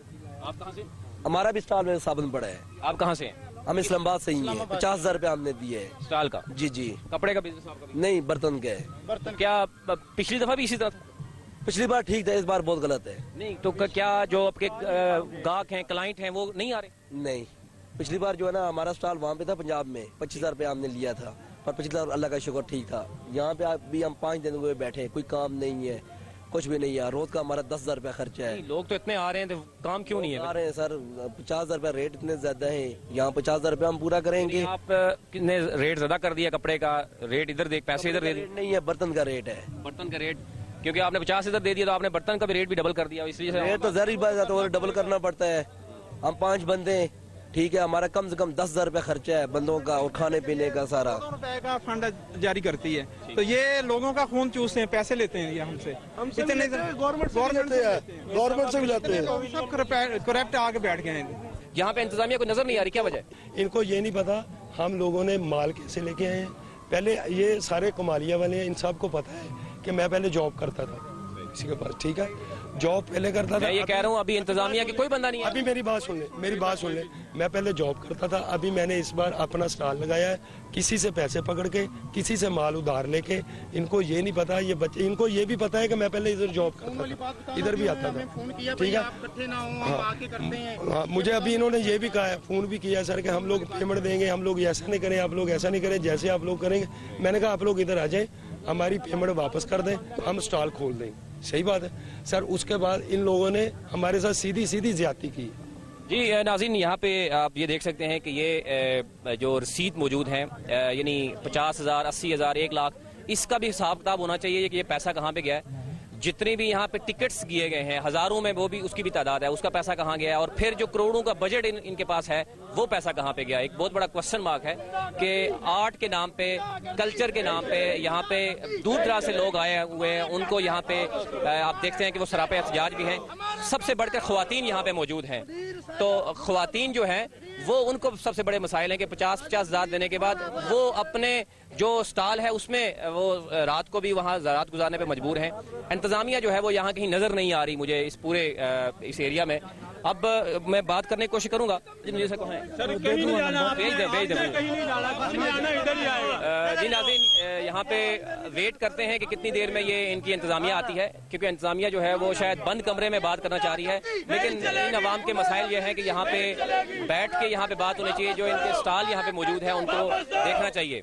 आप कहाँ से? हमारा भी स्टॉल में साबुन पड़ा है। आप कहाँ से? हम इस्लामाबाद से ही हैं। पचास हजार रूपया हमने दिए है स्टॉल का। जी जी। कपड़े का बिजनेस आपका? नहीं, बर्तन का है। बर्तन क्या पिछली दफा भी इसी तरह था? पिछली बार ठीक था, इस बार बहुत गलत है। नहीं तो क्या जो आपके गाहक हैं, क्लाइंट हैं, वो नहीं आ रहे? नहीं, पिछली बार जो है ना हमारा स्टॉल वहाँ पे था पंजाब में, पच्चीस हजार रूपया हमने लिया था, पर पिछली बार अल्लाह का शुक्र ठीक था। यहाँ पे अभी हम पाँच दिन हुए बैठे, कोई काम नहीं है, कुछ भी नहीं है। रोज का हमारा दस हजार रूपया खर्चा है। लोग तो इतने आ रहे हैं तो काम क्यों नहीं है? आ रहे हैं सर, पचास हजार रूपया रेट इतने ज्यादा है, यहाँ पचास हजार रूपया हम पूरा करेंगे। आप ने रेट ज्यादा कर दिया कपड़े का, रेट इधर देख, पैसे इधर दे नहीं है, बर्तन का रेट है। बर्तन का रेट क्योंकि आपने पचास इधर दे दिया तो आपने बर्तन का भी रेट भी डबल कर दिया, इसलिए रेट तो जहरी बात है, तो डबल करना पड़ता है। हम पांच बंदे, ठीक है, हमारा कम से कम दस हजार रूपया खर्चा है बंदों का और खाने पीने का सारा। रुपए का फंड जारी करती है, तो ये लोगों का खून चूसते हैं, पैसे लेते हैं ये हमसे। हमसे गवर्नमेंट गवर्नमेंट से गवर्नमेंट से भी लेते हैं। सब करप्ट आके बैठ गए हैं। यहाँ पे इंतजामिया को नजर नहीं आ रही, क्या वजह? इनको ये नहीं पता हम लोगों ने माल कैसे लेके आए हैं। पहले ये सारे कमालिया वाले हैं, इन सबको पता है कि मैं पहले जॉब करता था किसी के पास, ठीक है। जॉब पहले करता था। मैं ये कह रहा हूँ अभी इंतजामिया की कोई बंदा नहीं है। अभी मेरी बात सुन ले, मेरी बात सुन ले। मैं पहले जॉब करता था, अभी मैंने इस बार अपना स्टॉल लगाया है। किसी से पैसे पकड़ के, किसी से माल उधार लेके, इनको ये नहीं पता, ये बच्चे, इनको ये भी पता है कि मैं पहले इधर जॉब करता था, इधर भी आता था। ठीक है, हाँ, मुझे अभी इन्होंने ये भी कहा है, फोन भी किया सर कि हम लोग पेमेंट देंगे, हम लोग ऐसा नहीं करें, आप लोग ऐसा नहीं करें, जैसे आप लोग करेंगे। मैंने कहा आप लोग इधर आ जाए, हमारी पेमेंट वापस कर दें, हम स्टॉल खोल देंगे। सही बात है सर। उसके बाद इन लोगों ने हमारे साथ सीधी सीधी ज्यादती की। जी नाज़रीन, यहाँ पे आप ये देख सकते हैं कि ये जो रसीद मौजूद है, यानी पचास हजार अस्सी हजार एक लाख, इसका भी हिसाब किताब होना चाहिए कि ये पैसा कहाँ पे गया है। जितने भी यहाँ पे टिकट्स किए गए हैं हजारों में, वो भी उसकी भी तादाद है, उसका पैसा कहाँ गया है। और फिर जो करोड़ों का बजट इन, इनके पास है, वो पैसा कहाँ पे गया। एक बहुत बड़ा क्वेश्चन मार्क है कि आर्ट के नाम पे, कल्चर के नाम पे यहाँ पे दूर दराज से लोग आए हुए हैं। उनको यहाँ पे आप देखते हैं कि वो सरापे एहतजाज भी हैं। सबसे बढ़कर ख्वातीन यहाँ पे मौजूद हैं। तो ख्वातीन जो है वो, उनको सबसे बड़े मसाइल हैं कि पचास पचास हजार देने के बाद वो अपने जो स्टॉल है उसमें वो रात को भी वहाँ रात गुजारने पे मजबूर हैं। इंतजामिया जो है वो यहाँ कहीं नजर नहीं आ रही मुझे इस पूरे इस एरिया में। अब मैं बात करने की कोशिश करूंगा। जी नाज़रीन, यहाँ पे वेट करते हैं कि कितनी देर में ये इनकी इंतजामिया आती है, क्योंकि इंतजामिया जो है वो शायद बंद कमरे में बात करना चाह रही है। लेकिन इन अवाम के मसाइल ये है कि यहाँ पे बैठ के यहाँ पे बात होनी चाहिए। जो इनके स्टॉल यहाँ पे मौजूद है उनको देखना चाहिए।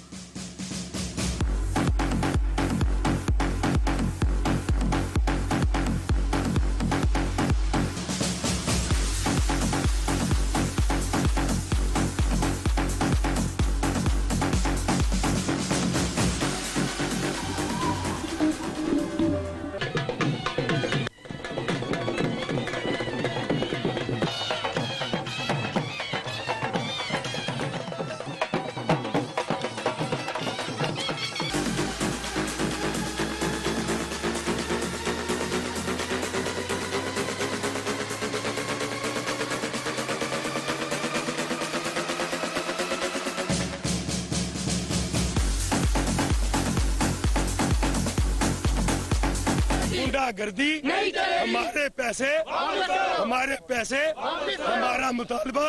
गुंडागर्दी, हमारे पैसे, हमारे पैसे, हमारा मुतालबा।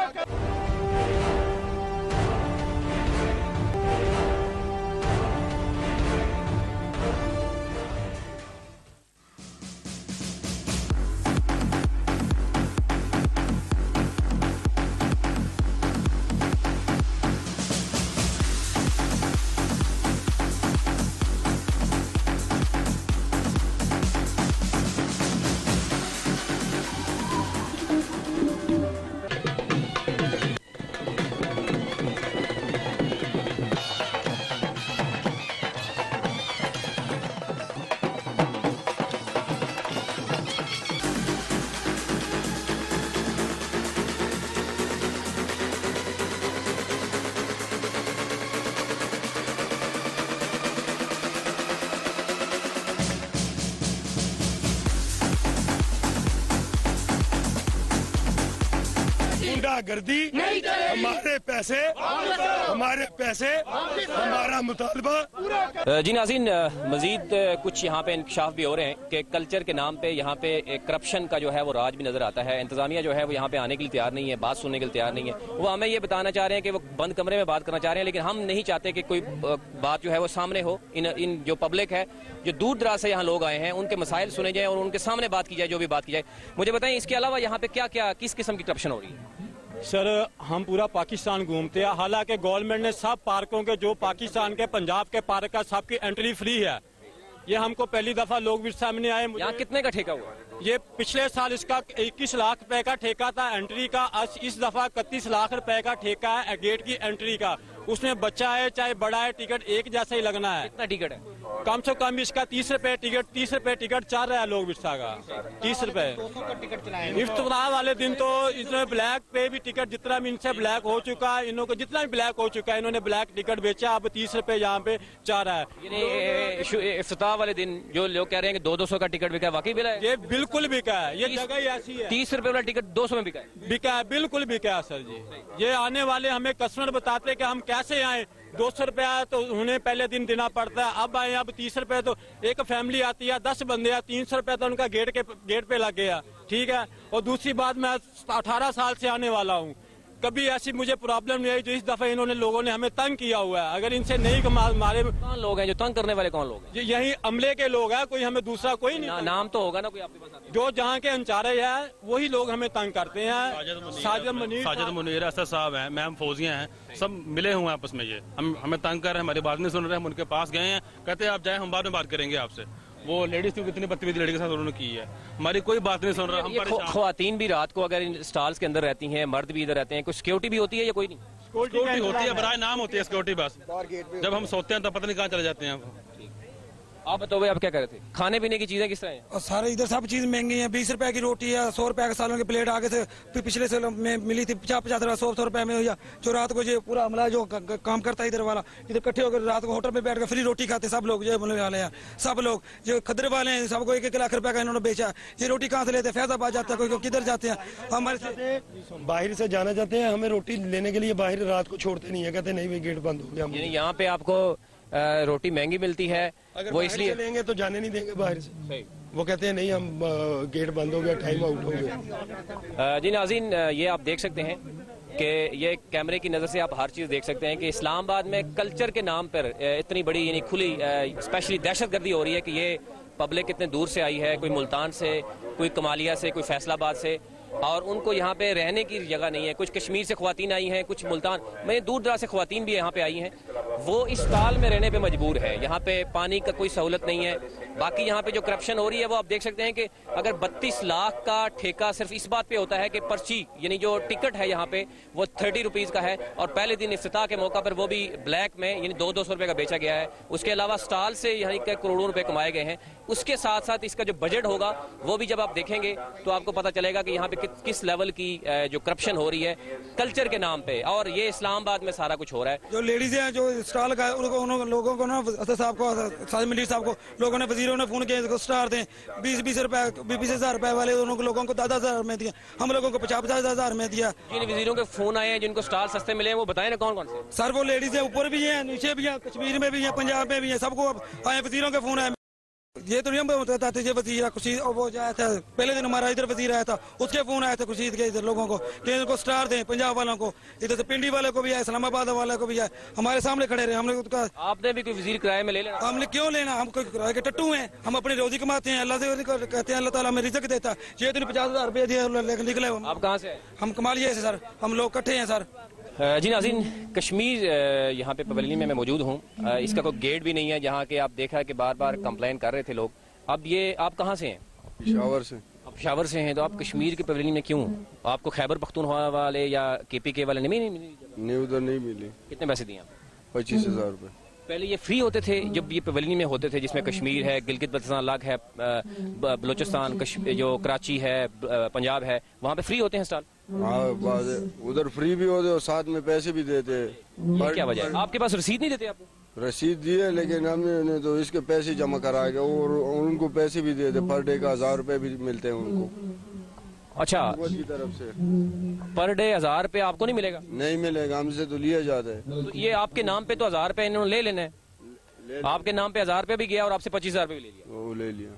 गुंडागर्दी, हमारे पैसे, हमारे पैसे, हमारा मुतालबा। जी नाज़रीन, मजीद कुछ यहाँ पे इंकशाफ भी हो रहे हैं कि कल्चर के नाम पे यहाँ पे करप्शन का जो है वो राज भी नजर आता है। इंतजामिया जो है वो यहाँ पे आने के लिए तैयार नहीं है, बात सुनने के लिए तैयार नहीं है। वो हमें ये बताना चाह रहे हैं कि वो बंद कमरे में बात करना चाह रहे हैं, लेकिन हम नहीं चाहते कि कोई बात जो है वो सामने हो। इन इन जो पब्लिक है, जो दूर दराज से यहाँ लोग आए हैं, उनके मसाइल सुने जाए और उनके सामने बात की जाए, जो भी बात की जाए। मुझे बताएं, इसके अलावा यहाँ पे क्या क्या किस किस्म की करप्शन हो रही है? सर, हम पूरा पाकिस्तान घूमते हैं, हालांकि गवर्नमेंट ने सब पार्कों के, जो पाकिस्तान के पंजाब के पार्क का, सबकी एंट्री फ्री है। ये हमको पहली दफा लोग भी सामने आए। यहाँ कितने का ठेका हुआ? ये पिछले साल इसका इक्कीस लाख रुपए का ठेका था एंट्री का। इस दफा इकतीस लाख रुपए का ठेका है गेट की एंट्री का। उसमें बच्चा है चाहे बड़ा है, टिकट एक जैसा ही लगना है। कितना टिकट है? कम से कम इसका तीस रुपए टिकट तीस रुपए टिकट चल रहा है लोग बिरसा का, तीस रुपए। इफ्तार वाले दिन तो इसमें ब्लैक पे भी टिकट, जितना भी इनसे ब्लैक हो चुका है, इन्होंने जितना भी ब्लैक हो चुका है, इन्होंने ब्लैक टिकट बेचा। अब तीस रुपए यहाँ पे चल रहा है। इफ्तार वाले दिन जो लोग कह रहे हैं कि दो दो सौ का टिकट बिका है, वाकई बिका है? ये बिल्कुल बिका है, ये जगह ही ऐसी है। तीस रुपए वाला टिकट दो सौ में बिका है? बिका है, बिल्कुल बिका है सर जी। ये आने वाले हमें कस्टमर बताते हैं कि हम कैसे आए, दो सौ रुपया तो उन्हें पहले दिन देना पड़ता है, अब आए अब तीस रुपए। तो एक फैमिली आती है, दस बंदे हैं, तीन सौ रुपया तो उनका गेट के गेट पे लग गया, ठीक है। और दूसरी बात, मैं अठारह साल से आने वाला हूँ, कभी ऐसी मुझे प्रॉब्लम नहीं आई जो इस दफा इन्होंने लोगों ने हमें तंग किया हुआ है। अगर इनसे नहीं कमा मारे, कौन लोग हैं जो तंग करने वाले? कौन लोग हैं? यही अमले के लोग हैं, कोई हमें दूसरा कोई नहीं। ना, नाम तो होगा ना कोई आपके पास? जो जहाँ के अंचारे हैं वही लोग हमें तंग करते हैं। साजिद मुनीर, साजिद मुनीर असद साहब हैं, मैम फौजिया हैं, सब मिले हुए हैं आपस में। ये हम हमें तंग कर रहे हैं, हमारी बात नहीं सुन रहे। हम उनके पास गए हैं, कहते हैं आप जाए, हम बाद में बात करेंगे आपसे। वो लेडीज की कितनी बदतमीजी लड़की के साथ उन्होंने की है, हमारी कोई बात नहीं सुन रहा। हम परेशान। ख्वातीन भी रात को अगर इन स्टॉल्स के अंदर रहती हैं, मर्द भी इधर रहते हैं, कुछ सिक्योरिटी भी होती है या कोई नहीं? सिक्योरिटी होती है, बराए नाम होती है सिक्योरिटी, बस जब हम सोते हैं तब पता नहीं कहाँ चले जाते हैं। आप बताओ भाई, आप क्या कर रहे थे? खाने पीने की चीजें किस तरह हैं? और सारे इधर सब चीज महंगी है। बीस रुपए की रोटी है, सौ रुपए के सालों की प्लेट आगे से पिछले साल में मिली थी पचास पचास रुपए, सौ सौ रुपए में। या जो रात को जो पूरा अमला जो काम करता है इधर वाला, इधर इकट्ठे होकर रात को होटल में बैठ कर फ्री रोटी खाते सब लोग, जो बोलने वाले हैं सब लोग, जो खदर वाले हैं, सबको एक एक लाख रुपए का इन्होंने बेचा। ये रोटी कहाँ से लेते हैं? फैजाबाद जाते हैं, कोई किधर जाते हैं। हमारे से बाहर से जाना चाहते हैं, हमें रोटी लेने के लिए बाहर रात को छोड़ते नहीं है, कहते नहीं भाई गेट बंद हो गया। यहाँ पे आपको रोटी महंगी मिलती है, वो इसलिए लेंगे तो जाने नहीं देंगे बाहर से। वो कहते हैं नहीं, हम गेट बंद हो गया, टाइम आउट हो गया। जी नाज़रीन, ये आप देख सकते हैं कि ये कैमरे की नज़र से आप हर चीज़ देख सकते हैं कि इस्लामाबाद में कल्चर के नाम पर इतनी बड़ी यानी खुली स्पेशली दहशतगर्दी हो रही है कि ये पब्लिक इतने दूर से आई है, कोई मुल्तान से, कोई कमालिया से, कोई फैसलाबाद से, और उनको यहाँ पे रहने की जगह नहीं है। कुछ कश्मीर से ख्वातीन आई हैं, कुछ मुल्तान में दूर दराज से ख्वातीन भी यहाँ पे आई हैं। वो इस स्टॉल में रहने पे मजबूर है। यहाँ पे पानी का कोई सहूलत नहीं है। बाकी यहाँ पे जो करप्शन हो रही है वो आप देख सकते हैं कि अगर बत्तीस लाख का ठेका सिर्फ इस बात पे होता है कि पर्ची यानी जो टिकट है यहाँ पे वो थर्टी रुपीज का है, और पहले दिन इफ्तिताह के मौका पर वो भी ब्लैक में यानी दो दो सौ रुपए का बेचा गया है। उसके अलावा स्टॉल से यहाँ के करोड़ों रुपए कमाए गए हैं। उसके साथ साथ इसका जो बजट होगा वो भी जब आप देखेंगे तो आपको पता चलेगा कि यहाँ पे कि, किस लेवल की जो करप्शन हो रही है कल्चर के नाम पे, और ये इस्लामाबाद में सारा कुछ हो रहा है। जो लेडीज हैं जो स्टॉल लगाए उनको उन लोगों को ना असद साहब को साजिद मुनीर साहब को लोगों ने वजीरों ने फोन किया स्टार दें, बीस बीस रुपए बीस हजार रुपए वाले उन लोगों को दस हजार में दिया, हम लोगों को पचास पचास हजार में दिया। जिन वजीरों के फोन आए हैं जिनको स्टॉल सस्ते मिले हैं वो बताएं ना कौन कौन से? सर वो लेडीज है, ऊपर भी है, नीचे भी है, कश्मीर में भी है, पंजाब में भी है, सबको आए वजीरों के फोन आए। ये तो नहीं बताता था, ये वजीर खुर्शीद और वो जाया था पहले दिन हमारा इधर वजीर आया था, उसके फोन आए थे खुर्शीद के इधर लोगों को कि इनको स्टार दें, पंजाब वालों को, इधर से पिंडी वाले को भी आए, इस्लामाबाद वाले को भी आए, हमारे सामने खड़े रहे। हमने उसका आपने भी कोई वजीर किराए में ले लेना? हमने क्यों लेना, हम कोई किराए के टट्टू हैं, हम अपनी रोजी कमाते हैं, अल्लाह से कहते हैं अल्लाह ताला हमें रिज़्क देता है। ये दिन पचास हजार रुपये दिए निकले। आप कहाँ से? हम कमालिया से सर, हम लोग इकट्ठे हैं सर। जी नाज़रीन, कश्मीर यहाँ पे पवेलियन में मैं मौजूद हूँ। इसका कोई गेट भी नहीं है, जहाँ के आप देखा है कि बार बार कंप्लेन कर रहे थे लोग। अब ये आप कहाँ से हैं? पेशावर से। आप पेशावर से हैं, तो आप कश्मीर के पवेलियन में क्यों? आपको खैबर पख्तूनख्वा वाले या केपीके वाले नहीं मिली? नहीं, उधर नहीं मिली। कितने पैसे दिए आप? पच्चीस हजार रूपए। पहले ये फ्री होते थे जब ये पवेलियन में होते थे, जिसमें कश्मीर है, गिलगित बल्तिस्तान अलग है, बलूचिस्तान, जो कराची है, पंजाब है, वहाँ पे फ्री होते हैं स्टॉल? हाँ, उधर फ्री भी होते और साथ में पैसे भी देते। क्या वजह है? आपके पास रसीद नहीं देते? आपको रसीद दी है, लेकिन हमने तो इसके पैसे जमा करा के और उनको पैसे भी देते, पर डे का हजार रुपए भी मिलते हैं उनको। अच्छा, की तरफ से पर डे हजार रुपए आपको नहीं मिलेगा? नहीं मिलेगा, हमसे तो लिया जाता है। तो ये आपके नाम पे तो हजार रुपए इन्होंने ले लेने, आपके नाम पे हजार रुपए भी गया और आपसे पच्चीस हजार रुपए भी ले लिया। वो ले लिया।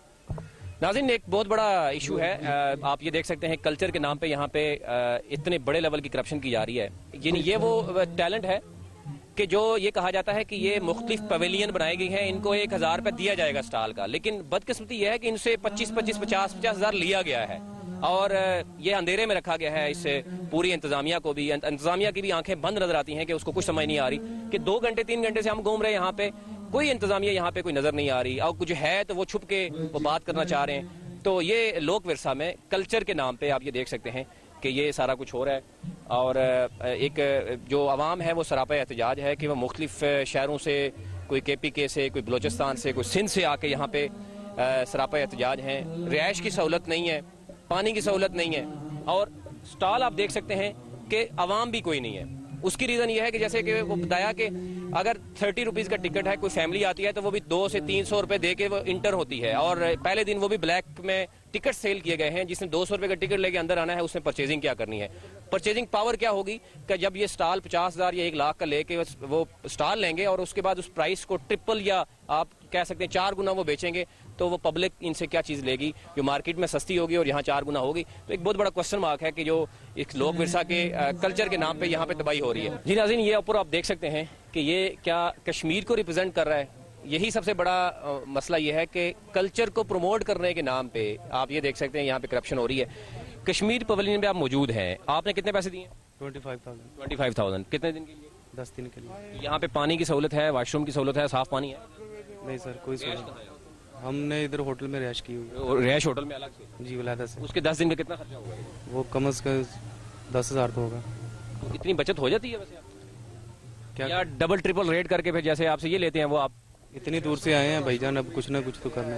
नाज़रीन, एक बहुत बड़ा इशू है। आप ये देख सकते हैं कल्चर के नाम पे यहाँ पे इतने बड़े लेवल की करप्शन की जा रही है। यानी ये वो टैलेंट है कि जो ये कहा जाता है कि ये मुख्तलिफ पवेलियन बनाई गई हैं, इनको एक हजार रुपये दिया जाएगा स्टॉल का, लेकिन बदकिस्मती ये है कि इनसे पच्चीस पच्चीस पचास पचास हजार लिया गया है और ये अंधेरे में रखा गया है। इससे पूरी इंतजामिया को भी, इंतजामिया की भी आंखें बंद नजर आती हैं कि उसको कुछ समझ नहीं आ रही कि दो घंटे तीन घंटे से हम घूम रहे हैं यहाँ पे, कोई इंतजामिया यहाँ पे कोई नजर नहीं आ रही, और कुछ है तो वो छुप के वो बात करना चाह रहे हैं। तो ये लोक विरसा में कल्चर के नाम पे आप ये देख सकते हैं कि ये सारा कुछ हो रहा है, और एक जो आवाम है वो सरापा एहतजाज है कि वो मुख्तलिफ शहरों से, कोई के पी के से, कोई बलोचिस्तान से, कोई सिंध से आके यहाँ पे सरापा एहतजाज हैं। रिहाइश की सहूलत नहीं है, पानी की सहूलत नहीं है, और स्टॉल आप देख सकते हैं कि आवाम भी कोई नहीं है। उसकी रीजन ये है कि जैसे कि वो बताया कि अगर थर्टी रुपीज का टिकट है, कोई फैमिली आती है तो वो भी दो से तीन सौ रुपए दे के वो इंटर होती है, और पहले दिन वो भी ब्लैक में टिकट सेल किए गए हैं, जिसने दो सौ रुपए का टिकट लेके अंदर आना है उसने परचेजिंग क्या करनी है। परचेजिंग पावर क्या होगी कि जब ये स्टॉल पचास हजार या एक लाख का लेके वो स्टॉल लेंगे और उसके बाद उस प्राइस को ट्रिपल या आप कह सकते हैं चार गुना वो बेचेंगे, तो वो पब्लिक इनसे क्या चीज लेगी जो मार्केट में सस्ती होगी और यहाँ चार गुना होगी। तो एक बहुत बड़ा क्वेश्चन मार्क है कि जो एक लोक विरसा के कल्चर के नाम पे यहाँ पे तबाही हो रही है। जी नाज़रीन, ये ऊपर आप देख सकते हैं कि ये क्या कश्मीर को रिप्रेजेंट कर रहा है। यही सबसे बड़ा आ, मसला ये है कि कल्चर को प्रमोट करने के नाम पे आप ये देख सकते हैं यहाँ पे करप्शन हो रही है। कश्मीर पवेलियन में आप मौजूद हैं, आपने कितने पैसे दिए? Twenty five thousand. Twenty five thousand कितने दिन के लिए? दस दिन के लिए। यहाँ पे पानी की सहूलत है, वॉशरूम की सहूलत है, साफ पानी है? नहीं सर, कोई सहूलत। हमने इधर होटल में रिहाइश की हुई। रिहाइश होटल में अलग से? जी, वलादा से। उसके दस दिन का कितना खर्चा होगा? वो कम अज कम दस हजार तो होगा। तो इतनी बचत हो जाती है वैसे क्या? या डबल ट्रिपल रेट करके फिर जैसे आपसे ये लेते हैं वो आप? इतनी दूर से आए हैं भाईजान, अब कुछ ना कुछ तो करना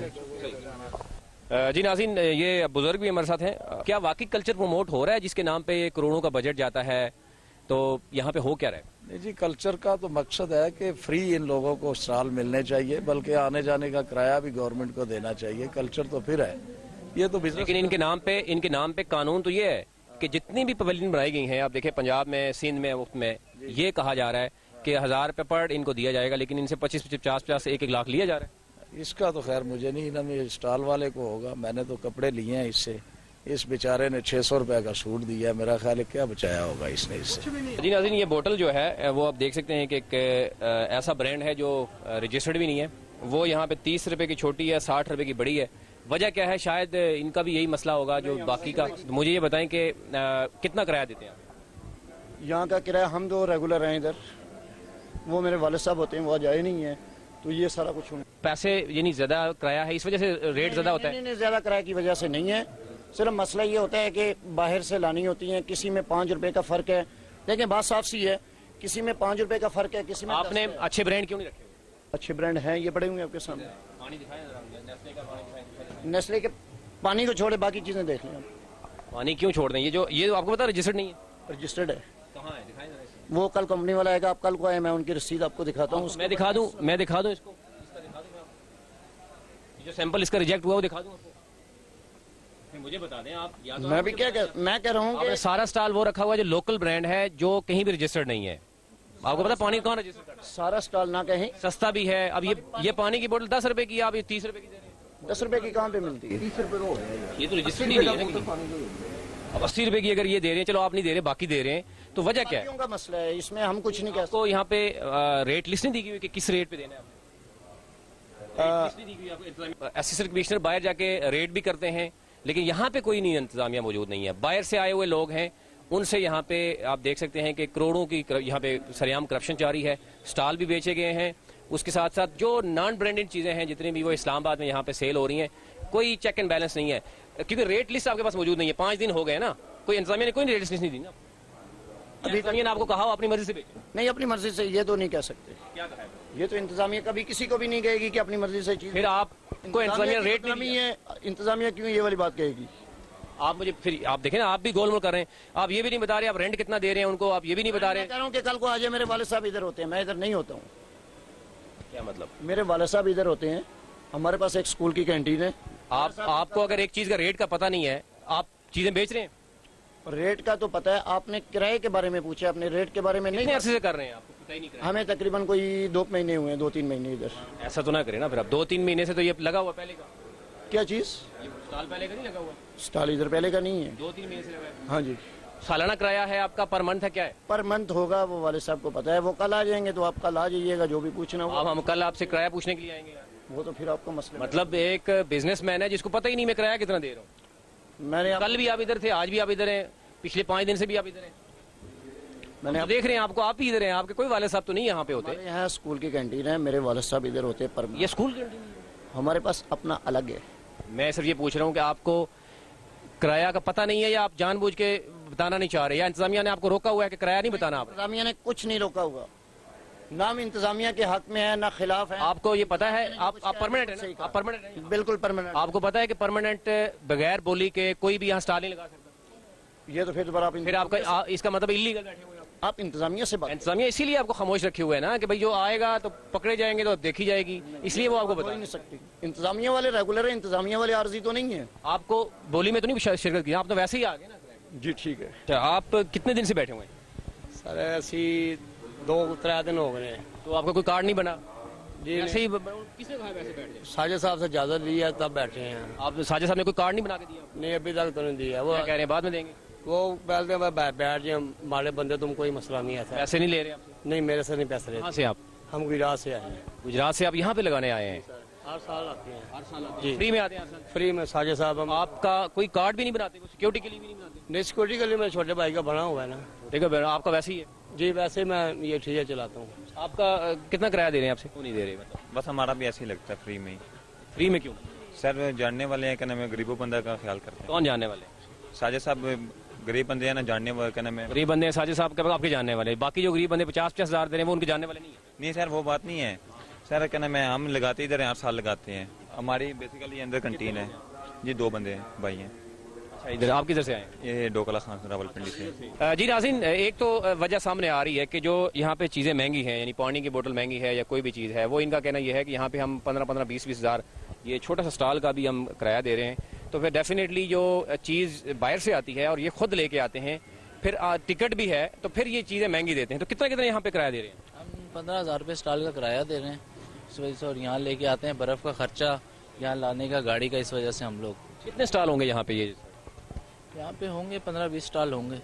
है। जी नाज़रीन, ये बुजुर्ग भी हमारे साथ हैं। क्या वाकई कल्चर प्रमोट हो रहा है जिसके नाम पे करोड़ों का बजट जाता है? तो यहाँ पे हो क्या रहा है? नहीं जी, कल्चर का तो मकसद है कि फ्री इन लोगों को स्टॉल मिलने चाहिए, बल्कि आने जाने का किराया भी गवर्नमेंट को देना चाहिए। कल्चर तो फिर है, ये तो बिजनेस। लेकिन इनके नाम पे इनके नाम पे कानून तो ये है कि जितनी भी पवेलियन बनाई गई हैं, आप देखें पंजाब में, सिंध में, मुफ्त में, ये कहा जा रहा है कि हजार रुपए पर इनको दिया जाएगा, लेकिन इनसे पच्चीस पच्चीस पचास पचास एक एक लाख लिया जा रहा है। इसका तो खैर मुझे नहीं ना, स्टॉल वाले को होगा। मैंने तो कपड़े लिए हैं इससे। इस बेचारे ने छह सौ रुपए का सूट दिया, मेरा ख्याल है क्या बचाया होगा इसने इससे। जी नाज़रीन, ये बोतल जो है वो आप देख सकते हैं कि एक ऐसा ब्रांड है जो रजिस्टर्ड भी नहीं है। वो यहाँ पे तीस रुपए की छोटी है, साठ रुपए की बड़ी है। वजह क्या है? शायद इनका भी यही मसला होगा जो बाकी का। मुझे ये बताएं कि कितना किराया देते हैं? यहाँ का किराया, हम जो रेगुलर हैं इधर, वो मेरे वाले साहब होते हैं, वो आज आए नहीं है, तो ये सारा कुछ पैसे यानी ज्यादा किराया है, इस वजह से रेट ज्यादा होता है? नहीं, नहीं, ज्यादा किराए की वजह से नहीं है। सिर्फ मसला ये होता है कि बाहर से लानी होती है, किसी में पाँच रुपए का फर्क है। लेकिन बात साफ सी है, किसी में पाँच रुपए का फर्क है, किसी में। आपने अच्छे ब्रांड क्यों नहीं रखे? अच्छे ब्रांड हैं, ये पड़े हुए आपके सामने। पानी दिखाएं, नेस्ले के पानी को छोड़े बाकी चीजें देख लें। पानी क्यों छोड़ दें? ये जो ये आपको पता रजिस्टर्ड नहीं है? रजिस्टर्ड है। कहाँ है? दिखाएं जरा। वो कल कंपनी वाला आएगा, आप कल को आए, मैं उनकी रसीद आपको दिखाता हूँ। मैं दिखा दूं मैं दिखा दूं इसको? जो सैंपल इसका रिजेक्ट हुआ वो दिखा दूं आपको? मुझे बता दें आप। या तो मैं भी क्या कह, मैं कह रहा हूँ कि सारा स्टॉल वो रखा हुआ है जो लोकल ब्रांड है, जो कहीं भी रजिस्टर्ड नहीं है। आपको पता पानी कौन रजिस्टर्ड करता है? सारा स्टॉल ना कहीं सस्ता भी है। अब ये ये पानी की बोतल दस रुपए की, आप ये तीस रुपए की दे रहे हैं। दस रुपए की कहाँ पे मिलती है? तीस रुपए ये तो रजिस्टर्ड ही नहीं है। अब अस्सी रुपए की अगर ये दे रहे हैं, चलो आप नहीं दे रहे, बाकी दे रहे हैं, तो वजह क्या है? का मसला है, इसमें हम कुछ नहीं कह सकते। तो यहाँ पे रेट लिस्ट नहीं दी गई कि किस रेट पे देना है? असिस्टेंट कमिश्नर बाहर जाके रेट भी करते हैं, लेकिन यहाँ पे कोई नहीं इंतजामिया मौजूद नहीं है। बाहर से आए हुए लोग हैं, उनसे यहाँ पे आप देख सकते हैं कि करोड़ों की यहाँ पे सरेआम करप्शन जारी है। स्टॉल भी बेचे गए हैं, उसके साथ साथ जो नॉन ब्रांडेड चीजें हैं जितनी भी वो इस्लामाबाद में यहाँ पे सेल हो रही हैं, कोई चेक एंड बैलेंस नहीं है, क्योंकि रेट लिस्ट आपके पास मौजूद नहीं है। पांच दिन हो गए ना, कोई इंतजामिया ने कोई रेट लिस्ट नहीं दी ना। अभी इंतजामिया ने आपको कहा हो अपनी मर्जी से बेचे? नहीं, अपनी मर्जी से ये तो नहीं कह सकते। क्या कहा है? ये तो इंतजामिया कभी किसी को भी नहीं कहेगी कि अपनी मर्जी से चीज। फिर आप को इंतजामिया रेट नहीं है, इंतजामिया क्यों ये वाली बात कहेगी? आप मुझे फिर आप देखें ना, आप भी गोलमोल कर रहे हैं। आप ये भी नहीं बता रहे आप रेंट कितना दे रहे हैं उनको, आप ये भी नहीं बता रहे। मैं कह रहा हूँ कि कल को आज मेरे वाले साहब इधर होते हैं, मैं इधर नहीं होता हूँ। क्या मतलब? मेरे वाले साहब इधर होते हैं, हमारे पास एक स्कूल की कैंटीन है। आप आपको अगर एक चीज का रेट का पता नहीं है, आप चीजें बेच रहे हैं? रेट का तो पता है, आपने किराए के बारे में पूछा, अपने रेट के बारे में नहीं। अरसे से कर रहे हैं, आपको पता ही नहीं? हमें तकरीबन कोई दो महीने हुए हैं, दो तीन महीने इधर। ऐसा तो ना करें ना फिर आप, दो तीन महीने से तो ये लगा हुआ पहले का। क्या चीज? स्टॉल पहले का नहीं लगा हुआ? स्टॉल इधर पहले का नहीं है, दो तीन महीने से लगा है। हाँ जी। सालाना किराया है आपका, पर मंथ है? क्या है पर मंथ होगा, वो वाले साहब को पता है। वो कल आ जाएंगे तो आप कल आ जाइएगा, जो भी पूछना हो। अब हम कल आपसे किराया पूछने के लिए आएंगे? वो तो फिर आपको मसला। मतलब एक बिजनेसमैन है जिसको पता ही नहीं मैं किराया कितना दे रहा हूँ। मैंने कल भी आप इधर थे, आज भी आप इधर हैं, पिछले पांच दिन से भी आप इधर हैं। मैंने आप देख रहे हैं, आपको आप ही इधर हैं, आपके कोई वाले साहब तो नहीं यहाँ पे होते? यहाँ स्कूल की कैंटीन है, मेरे वाले साहब इधर होते पर। ये स्कूल कैंटीन हमारे पास अपना अलग है। मैं सिर्फ ये पूछ रहा हूँ कि आपको किराया का पता नहीं है, या आप जानबूझ के बताना नहीं चाह रहे, या इंतजामिया ने आपको रोका हुआ है कि किराया नहीं बताना? आप इंतजामिया ने कुछ नहीं रोका हुआ, नाम इंतजामिया के हक में है ना खिलाफ है। आपको ये पता है? आप आप परमानेंट है ना? आप परमानेंट है? बिल्कुल परमानेंट। आपको पता है कि परमानेंट बगैर बोली के कोई भी यहाँ स्टॉल नहीं लगा सकता? ये तो फिर दोबारा फिर आपका इसका मतलब इलीगल बैठे हुए आप? आप इंतजामिया से बात इंतजामिया इसीलिए आपको खामोश रखे हुए है ना कि भाई जो आएगा तो पकड़े जाएंगे तो देखी जाएगी, इसलिए वो आपको बता नहीं सकती। इंतजामिया वाले रेगुलर है, इंतजामिया वाले आर्जी तो नहीं है। आपको बोली में तो नहीं शिरकत की, आप तो वैसे ही आ गए ना। जी ठीक है। अच्छा, आप कितने दिन से बैठे हुए हैं? सर ऐसी दो त्रै दिन हो गए। तो आपका कोई कार्ड नहीं बना? जी ऐसे ही किसने कहा वैसे बैठ जाए? साजिद साहब से इजाजत ली है तब बैठे हैं। आप साजिद साहब ने कोई कार्ड नहीं बना के दिया? नहीं अभी तक तो नहीं दिया। वो कह रहे हैं बाद में देंगे। वो बैठते हैं बैठ जाए हमारे बंदे, तुम कोई मसला नहीं है। पैसे नहीं ले रहे आपसे? नहीं मेरे से नहीं पैसे लेते। कहाँ से आप? हम गुजरात से आए हैं। गुजरात से आप यहाँ पे लगाने आए हैं? हर साल आते हैं। हर साल आते जी हैं? फ्री में आते हैं हर साल? फ्री में। साजिद साहब हम आपका कोई कार्ड भी नहीं बनाते, सिक्योरिटी के लिए भी नहीं बनाते? नहीं सिक्योरिटी के लिए मेरे छोटे भाई का बना हुआ है ना। ठीक है, आपका वैसे ही है? जी वैसे मैं ये ठीक है चलाता हूँ। आपका कितना किराया दे रहे हैं आपसे? क्यों नहीं दे रहे? मतलब बस हमारा भी ऐसे ही लगता है फ्री में ही। फ्री में क्यों? सर जानने वाले हैं, क्या नाम है, गरीबों बंदा का ख्याल करते हैं। कौन जानने वाले? साजिद साहब गरीब बंदे हैं ना, जानने वाले क्या नाम है, गरीब बंदे हैं साजिद साहब के आपके जानने वाले। बाकी जो गरीब बंदे पचास पचास हजार दे रहे हैं वो उनके जानने वाले नहीं है? नहीं सर वो बात नहीं है सर, क्या नाम है, हम लगाते इधर हर साल लगाते हैं। हमारी बेसिकली अंदर कंटीन है जी, दो बंदे हैं भाई हैं। अच्छा, इधर आप किधर से आए? ये डोकला खान रावलपिंडी से। जी नाज़रीन, एक तो वजह सामने आ रही है कि जो यहाँ पे चीज़ें महंगी हैं, यानी पानी की बोतल महंगी है या कोई भी चीज़ है, वो इनका कहना यह है कि यहाँ पे हम पंद्रह पंद्रह बीस बीस हज़ार ये छोटा सा स्टॉल का भी हम किराया दे रहे हैं। तो फिर डेफिनेटली जो चीज़ बाहर से आती है और ये खुद लेके आते हैं, फिर टिकट भी है, तो फिर ये चीज़ें महंगी देते हैं। तो कितना कितना यहाँ पे किराया दे रहे हैं? हम पंद्रह हज़ार रुपये स्टॉल का किराया दे रहे हैं इस वजह से, और यहाँ लेके आते हैं, बर्फ़ का खर्चा यहाँ लाने का गाड़ी का, इस वजह से हम लोग। कितने स्टॉल होंगे यहाँ पे? ये यहाँ पे होंगे पंद्रह बीस स्टॉल होंगे।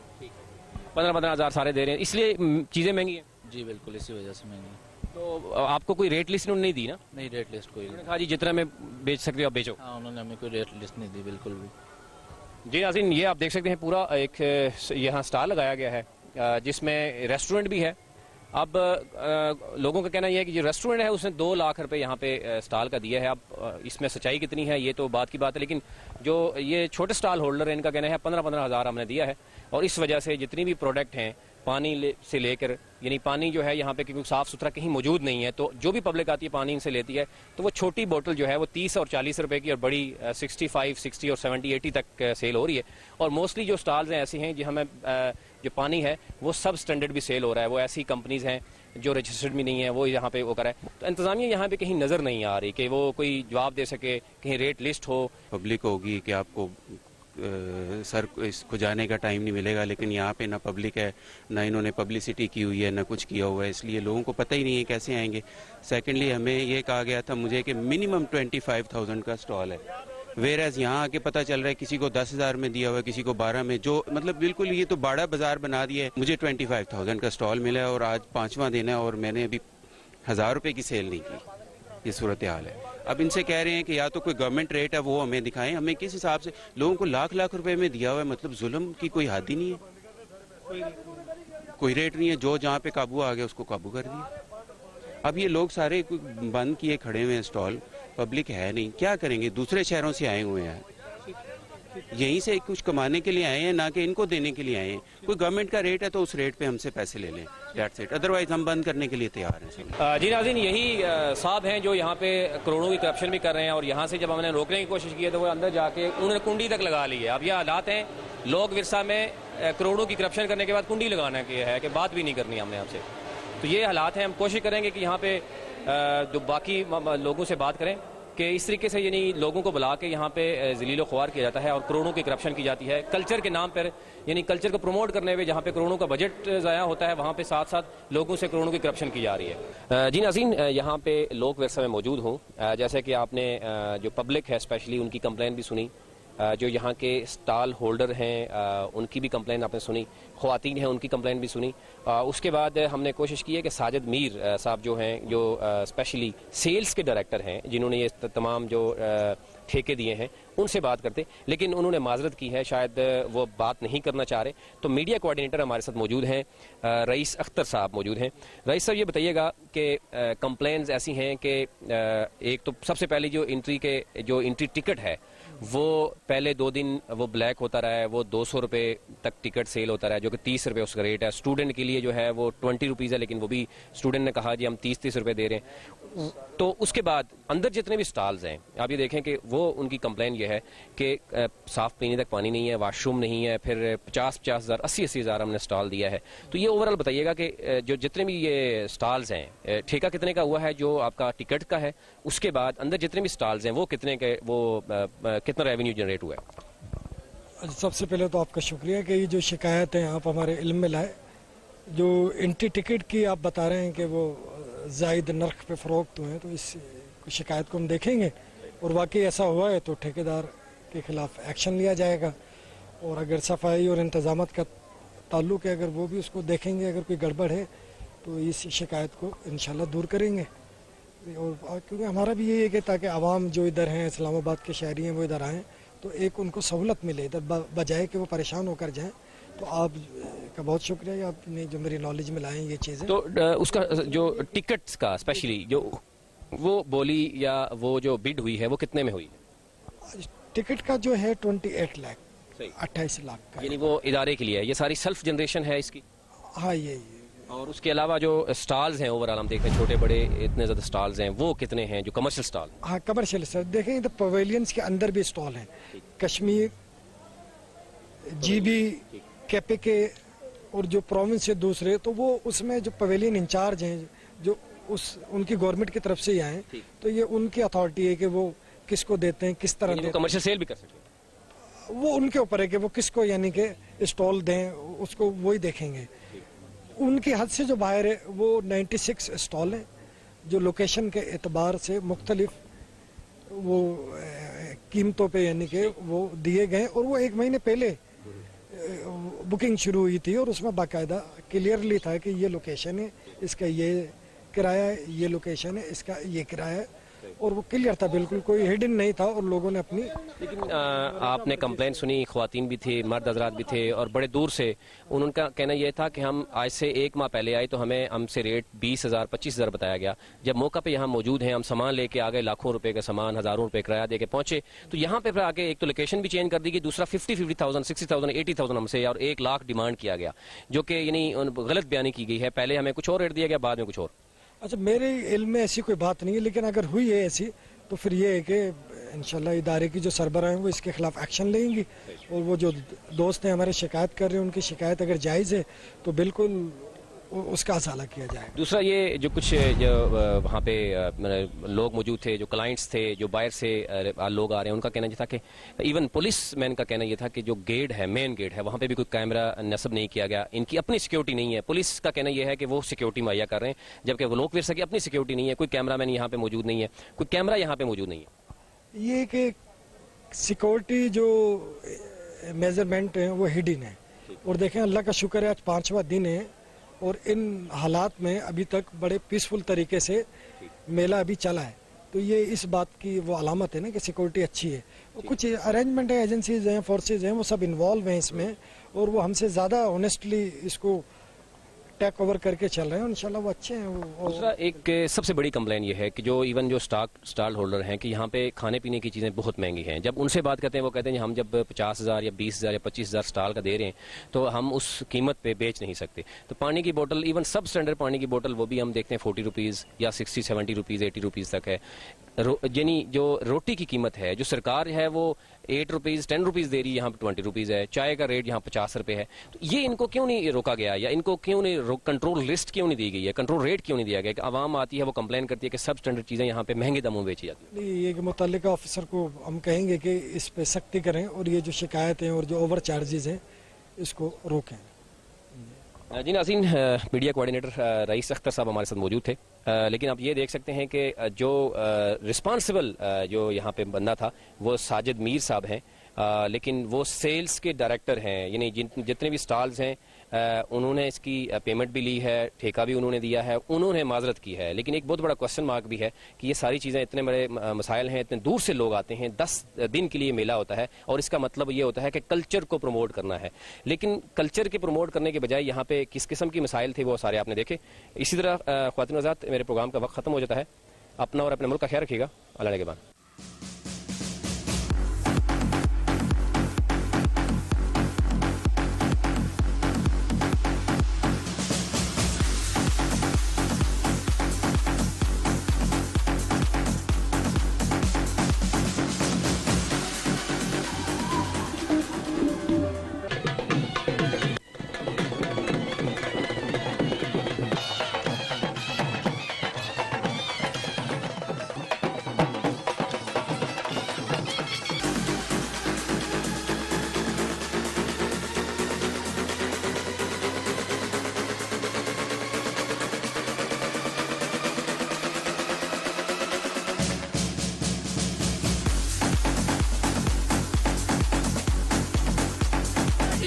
पंद्रह पंद्रह हज़ार सारे दे रहे हैं, इसलिए चीज़ें महंगी हैं? जी बिल्कुल, इसी वजह से महंगी। तो आपको कोई रेट लिस्ट उन्होंने नहीं दी ना? नहीं रेट लिस्ट कोई नहीं। हाँ जी, जितना में बेच सकते हो आप बेचो। हाँ, उन्होंने हमें कोई रेट लिस्ट नहीं दी बिल्कुल भी। जी नाज़रीन, ये आप देख सकते हैं पूरा एक यहाँ स्टॉल लगाया गया है जिसमें रेस्टोरेंट भी है। अब आ, लोगों का कहना यह है कि जो रेस्टोरेंट है उसने दो लाख रुपए यहाँ पे स्टॉल का दिया है। अब इसमें सच्चाई कितनी है ये तो बात की बात है, लेकिन जो ये छोटे स्टॉल होल्डर है इनका कहना है पंद्रह पंद्रह हज़ार हमने दिया है। और इस वजह से जितनी भी प्रोडक्ट हैं पानी ले, से लेकर, यानी पानी जो है यहाँ पे क्योंकि साफ सुथरा कहीं मौजूद नहीं है, तो जो भी पब्लिक आती है पानी इनसे लेती है, तो वो छोटी बोतल जो है वो तीस और चालीस रुपए की और बड़ी सिक्सटी फाइव सिक्सटी और सेवेंटी एटी तक सेल हो रही है। और मोस्टली जो स्टॉल्स हैं ऐसे हैं जो हमें जो पानी है वो सब स्टैंडर्ड भी सेल हो रहा है, वो ऐसी कंपनीज हैं जो रजिस्टर्ड भी नहीं है वो यहाँ पे वो करा है। तो इंतजामिया यहाँ पे कहीं नजर नहीं आ रही कि वो कोई जवाब दे सके, कहीं रेट लिस्ट हो। पब्लिक होगी कि आपको आ, सर इसको जाने का टाइम नहीं मिलेगा, लेकिन यहाँ पे ना पब्लिक है, ना इन्होंने पब्लिसिटी की हुई है, ना कुछ किया हुआ है, इसलिए लोगों को पता ही नहीं है कैसे आएंगे। सेकेंडली हमें ये कहा गया था मुझे कि मिनिमम ट्वेंटी फाइव थाउजेंड का स्टॉल है, वेर एज यहाँ आके पता चल रहा है किसी को दस हजार में दिया हुआ है, किसी को बारह में, जो मतलब बिल्कुल ये तो बड़ा बाजार बना दिया है। मुझे ट्वेंटी फाइव थाउजेंड का स्टॉल मिला है और आज पांचवा दिन है और मैंने अभी हजार रुपए की सेल नहीं की। ये सूरत हाल है। अब इनसे कह रहे हैं कि या तो कोई गवर्नमेंट रेट है वो हमें दिखाएं, हमें किस हिसाब से लोगों को लाख लाख रुपए में दिया हुआ है, मतलब जुल्म की कोई हद ही नहीं है, कोई रेट नहीं है, जो जहाँ पे काबू आ गया उसको काबू कर दिया। अब ये लोग सारे बंद किए खड़े हुए हैं स्टॉल, पब्लिक है नहीं, क्या करेंगे? दूसरे शहरों से आए हुए हैं, यहीं से कुछ कमाने के लिए आए हैं, ना कि इनको देने के लिए आए हैं। कोई गवर्नमेंट का रेट है तो उस रेट पे हमसे पैसे ले लें, दैट्स इट, अदरवाइज हम बंद करने के लिए तैयार हैं। जी नाज़रीन, यही साहब हैं जो यहाँ पे करोड़ों की करप्शन भी कर रहे हैं, और यहाँ से जब हमने रोकने की कोशिश की है तो वो अंदर जाके उन्होंने कुंडी तक लगा ली है। अब ये हालात हैं, लोग विरसा में करोड़ों की करप्शन करने के बाद कुंडी लगाना की है कि बात भी नहीं करनी हमने आपसे। तो ये हालात हैं, हम कोशिश करेंगे कि यहाँ पे जो बाकी लोगों से बात करें कि इस तरीके से यानी लोगों को बुला के यहाँ पे जलीलो ख्वार किया जाता है और करोड़ों की करप्शन की जाती है कल्चर के नाम पर, यानी कल्चर को प्रमोट करने में जहाँ पे करोड़ों का बजट ज़ाया होता है वहाँ पे साथ साथ लोगों से करोड़ों की करप्शन की जा रही है। जी नाज़रीन, यहाँ पे लोक विरसा में मौजूद हूँ, जैसे कि आपने जो पब्लिक है स्पेशली उनकी कंप्लेन भी सुनी, जो यहाँ के स्टॉल होल्डर हैं उनकी भी कंप्लेन आपने सुनी, ख्वातीन हैं उनकी कंप्लेन भी सुनी। उसके बाद हमने कोशिश की है कि साजिद मीर साहब जो हैं, जो स्पेशली सेल्स के डायरेक्टर हैं जिन्होंने ये तमाम जो ठेके दिए हैं, उनसे बात करते, लेकिन उन्होंने माजरत की है, शायद वो बात नहीं करना चाह रहे। तो मीडिया कोऑर्डिनेटर हमारे साथ मौजूद हैं, रईस अख्तर साहब मौजूद हैं। रईस साहब, ये बताइएगा कि कंप्लेंट्स ऐसी हैं कि एक तो सबसे पहले जो एंट्री के जो एंट्री टिकट है वो पहले दो दिन वो ब्लैक होता रहा है, वो दो सौ रुपये तक टिकट सेल होता रहा है, जो कि तीस रुपये उसका रेट है। स्टूडेंट के लिए जो है वो ट्वेंटी रुपीज़ है, लेकिन वो भी स्टूडेंट ने कहा जी हम तीस तीस रुपये दे रहे हैं। तो उसके बाद अंदर जितने भी स्टॉल्स हैं, आप ये देखें कि वो उनकी कंप्लेन ये है कि साफ़ पीने तक पानी नहीं है, वाशरूम नहीं है, फिर पचास पचास हज़ार अस्सी अस्सी हज़ार हमने स्टॉल दिया है। तो ये ओवरऑल बताइएगा कि जो जितने भी ये स्टॉल्स हैं, ठेका कितने का हुआ है जो आपका टिकट का है, उसके बाद अंदर जितने भी स्टॉल्स हैं वो कितने के, वो कितना रेवेन्यू जनरेट हुआ है? सबसे पहले तो आपका शुक्रिया कि ये जो शिकायत है आप हमारे इल्म में लाए। जो एंट्री टिकट की आप बता रहे हैं कि वो जायद नर्ख पे फ़रोख्त हुए हैं, तो इस शिकायत को हम देखेंगे और वाकई ऐसा हुआ है तो ठेकेदार के खिलाफ एक्शन लिया जाएगा। और अगर सफाई और इंतजामात का ताल्लुक है, अगर वो भी उसको देखेंगे, अगर कोई गड़बड़ है तो इस शिकायत को इंशाल्लाह दूर करेंगे। और क्योंकि हमारा भी यही है कि ताकि आवाम जो इधर हैं, इस्लामाबाद के शहरी हैं, वो इधर आएँ तो एक उनको सहूलत मिले इधर, बजाय कि वो परेशान होकर जाएँ। तो आप का बहुत शुक्रिया, आपने जो मेरी नॉलेज में लाएँ ये चीज़ें। तो उसका जो टिकट्स का स्पेशली जो वो बोली या वो जो बिड हुई है वो कितने में हुई? टिकट का जो है ट्वेंटी एट लाख अट्ठाईस लाख का, यानी वो इदारे के लिए है। ये सारी सेल्फ जनरेशन है इसकी? हाँ ये, ये। और उसके अलावा जो स्टॉल्स हैं ओवरऑल हम देखें, छोटे बड़े इतने ज़्यादा स्टॉल्स हैं, वो कितने हैं जो कमर्शियल स्टॉल? हाँ कमर्शियल सर, देखें इधर पवेलियंस के अंदर भी स्टॉल हैं, कश्मीर, जीबी, कैपे के और जो प्रोविंस से दूसरे, तो वो उसमें जो पवेलियन इंचार्ज हैं जो उस उनकी गवर्नमेंट की तरफ से ही आए, तो ये उनकी अथॉरिटी है कि वो किसको देते हैं, किस तरह कमर्शियल सेल भी कर सकते हैं। वो उनके ऊपर है कि वो किसको यानी कि स्टॉल दें, उसको वही देखेंगे। उनकी हद से जो बाहर है वो छियानवे स्टॉल हैं जो लोकेशन के एतबार से मुख्तलिफ वो कीमतों पे यानी कि वो दिए गए, और वो एक महीने पहले बुकिंग शुरू हुई थी और उसमें बाकायदा क्लियरली था कि ये लोकेशन है, इसका ये किराया है, ये लोकेशन है, इसका ये किराया है, और वो क्लियर था, बिल्कुल कोई हिडन नहीं था। और लोगों ने अपनी, लेकिन आ, आपने कंप्लेन सुनी, ख्वातीन भी थे, मर्द हजरात भी थे और बड़े दूर से, उनका कहना यह था कि हम आज से एक माह पहले आए तो हमें हमसे रेट बीस हज़ार पच्चीस हज़ार बताया गया। जब मौका पे यहाँ मौजूद हैं, हम सामान लेके आ गए, लाखों रुपए का सामान, हज़ारों रुपए किराया दे के पहुंचे, तो यहाँ पे फिर आके एक तो लोकेशन भी चेंज कर दी गई, दूसरा fifty fifty thousand sixty thousand eighty thousand हमसे और एक लाख डिमांड किया गया, जो कि यानी गलत बयानी की गई है। पहले हमें कुछ और रेट दिया गया, बाद में कुछ और। अच्छा, मेरे इल्म में ऐसी कोई बात नहीं है, लेकिन अगर हुई है ऐसी तो फिर ये है कि इंशाल्लाह इदारे की जो सरबराह हैं वो इसके खिलाफ एक्शन लेंगी, और वो जो दोस्त हैं हमारे शिकायत कर रहे हैं उनकी शिकायत अगर जायज़ है तो बिल्कुल उसका असाला किया जाएगा। दूसरा ये जो कुछ जो वहाँ पे लोग मौजूद थे, जो क्लाइंट्स थे, जो बाहर से लोग आ रहे हैं, उनका कहना ये था कि इवन पुलिस मैन का कहना ये था कि जो गेट है, मेन गेट है, वहाँ पे भी कोई कैमरा नस्ब नहीं किया गया, इनकी अपनी सिक्योरिटी नहीं है। पुलिस का कहना यह है कि वो सिक्योरिटी मुहैया कर रहे हैं, जबकि वो लोग विरसा की अपनी सिक्योरिटी नहीं है, कोई कैमरा मैन यहाँ पे मौजूद नहीं है, कोई कैमरा यहाँ पे मौजूद नहीं है। ये कि सिक्योरिटी जो मेजरमेंट है वो हिडन है, और देखें अल्लाह का शुक्र है आज पाँचवा दिन है और इन हालात में अभी तक बड़े पीसफुल तरीके से मेला अभी चला है, तो ये इस बात की वो अलामत है ना कि सिक्योरिटी अच्छी है। कुछ अरेंजमेंट है, एजेंसीज हैं, फोर्सेज हैं, वो सब इन्वॉल्व हैं इसमें, और वो हमसे ज़्यादा ऑनेस्टली इसको टेक ओवर करके चल रहे हैं, इंशाल्लाह वो अच्छे हैं। वो दूसरा एक सबसे बड़ी कंप्लेन ये है कि जो इवन जो स्टॉक स्टॉल होल्डर हैं कि यहाँ पे खाने पीने की चीज़ें बहुत महंगी हैं। जब उनसे बात करते हैं वो कहते हैं हम जब पचास हज़ार या बीस हज़ार या पच्चीस हज़ार स्टॉल का दे रहे हैं तो हम उस कीमत पे बेच नहीं सकते। तो पानी की बोतल, इवन सब स्टैंडर्ड पानी की बोतल, वो भी हम देखते हैं फोर्टी रुपीज़ या sixty seventy rupees eighty rupees तक है। यानी जो रोटी की कीमत है, जो सरकार है वो एट रुपीज़ टेन रुपीज़ दे रही है, यहाँ पे ट्वेंटी रुपीज़ है। चाय का रेट यहाँ पचास रुपये है। तो ये इनको क्यों नहीं रोका गया, या इनको क्यों नहीं कंट्रोल लिस्ट क्यों नहीं दी गई है, कंट्रोल रेट क्यों नहीं दिया गया? कि आवाम आती है, वो कंप्लेन करती है कि सब स्टैंडर्ड चीज़ें यहाँ पे महंगे दामों में बेची जाती है। ये मुतल्लिका ऑफिसर को हम कहेंगे कि इस पे सख्ती करें और ये जो शिकायत है और जो ओवर चार्जेस हैं इसको रोकें। जी नाज़रीन, मीडिया कोऑर्डिनेटर रईस अख्तर साहब हमारे साथ मौजूद थे, आ, लेकिन आप ये देख सकते हैं कि जो रिस्पांसिबल जो यहाँ पे बंदा था वो साजिद मीर साहब हैं, आ, लेकिन वो सेल्स के डायरेक्टर हैं, यानी जिन जितने भी स्टॉल्स हैं आ, उन्होंने इसकी पेमेंट भी ली है, ठेका भी उन्होंने दिया है, उन्होंने माजरत की है। लेकिन एक बहुत बड़ा क्वेश्चन मार्क भी है कि ये सारी चीज़ें, इतने बड़े मसाइल हैं, इतने दूर से लोग आते हैं, दस दिन के लिए मेला होता है और इसका मतलब ये होता है कि कल्चर को प्रमोट करना है। लेकिन कल्चर के प्रमोट करने के बजाय यहाँ पे किस किस्म की मसाइल थे वो सारे आपने देखे। इसी तरह ख्वातीन हज़रात, मेरे प्रोग्राम का वक्त खत्म हो जाता है। अपना और अपने मुल्क का ख्याल रखिएगा। अल्लाह के बाद।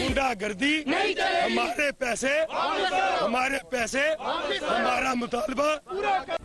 गुंडागर्दी, हमारे पैसे, हमारे पैसे, हमारा मुतालबा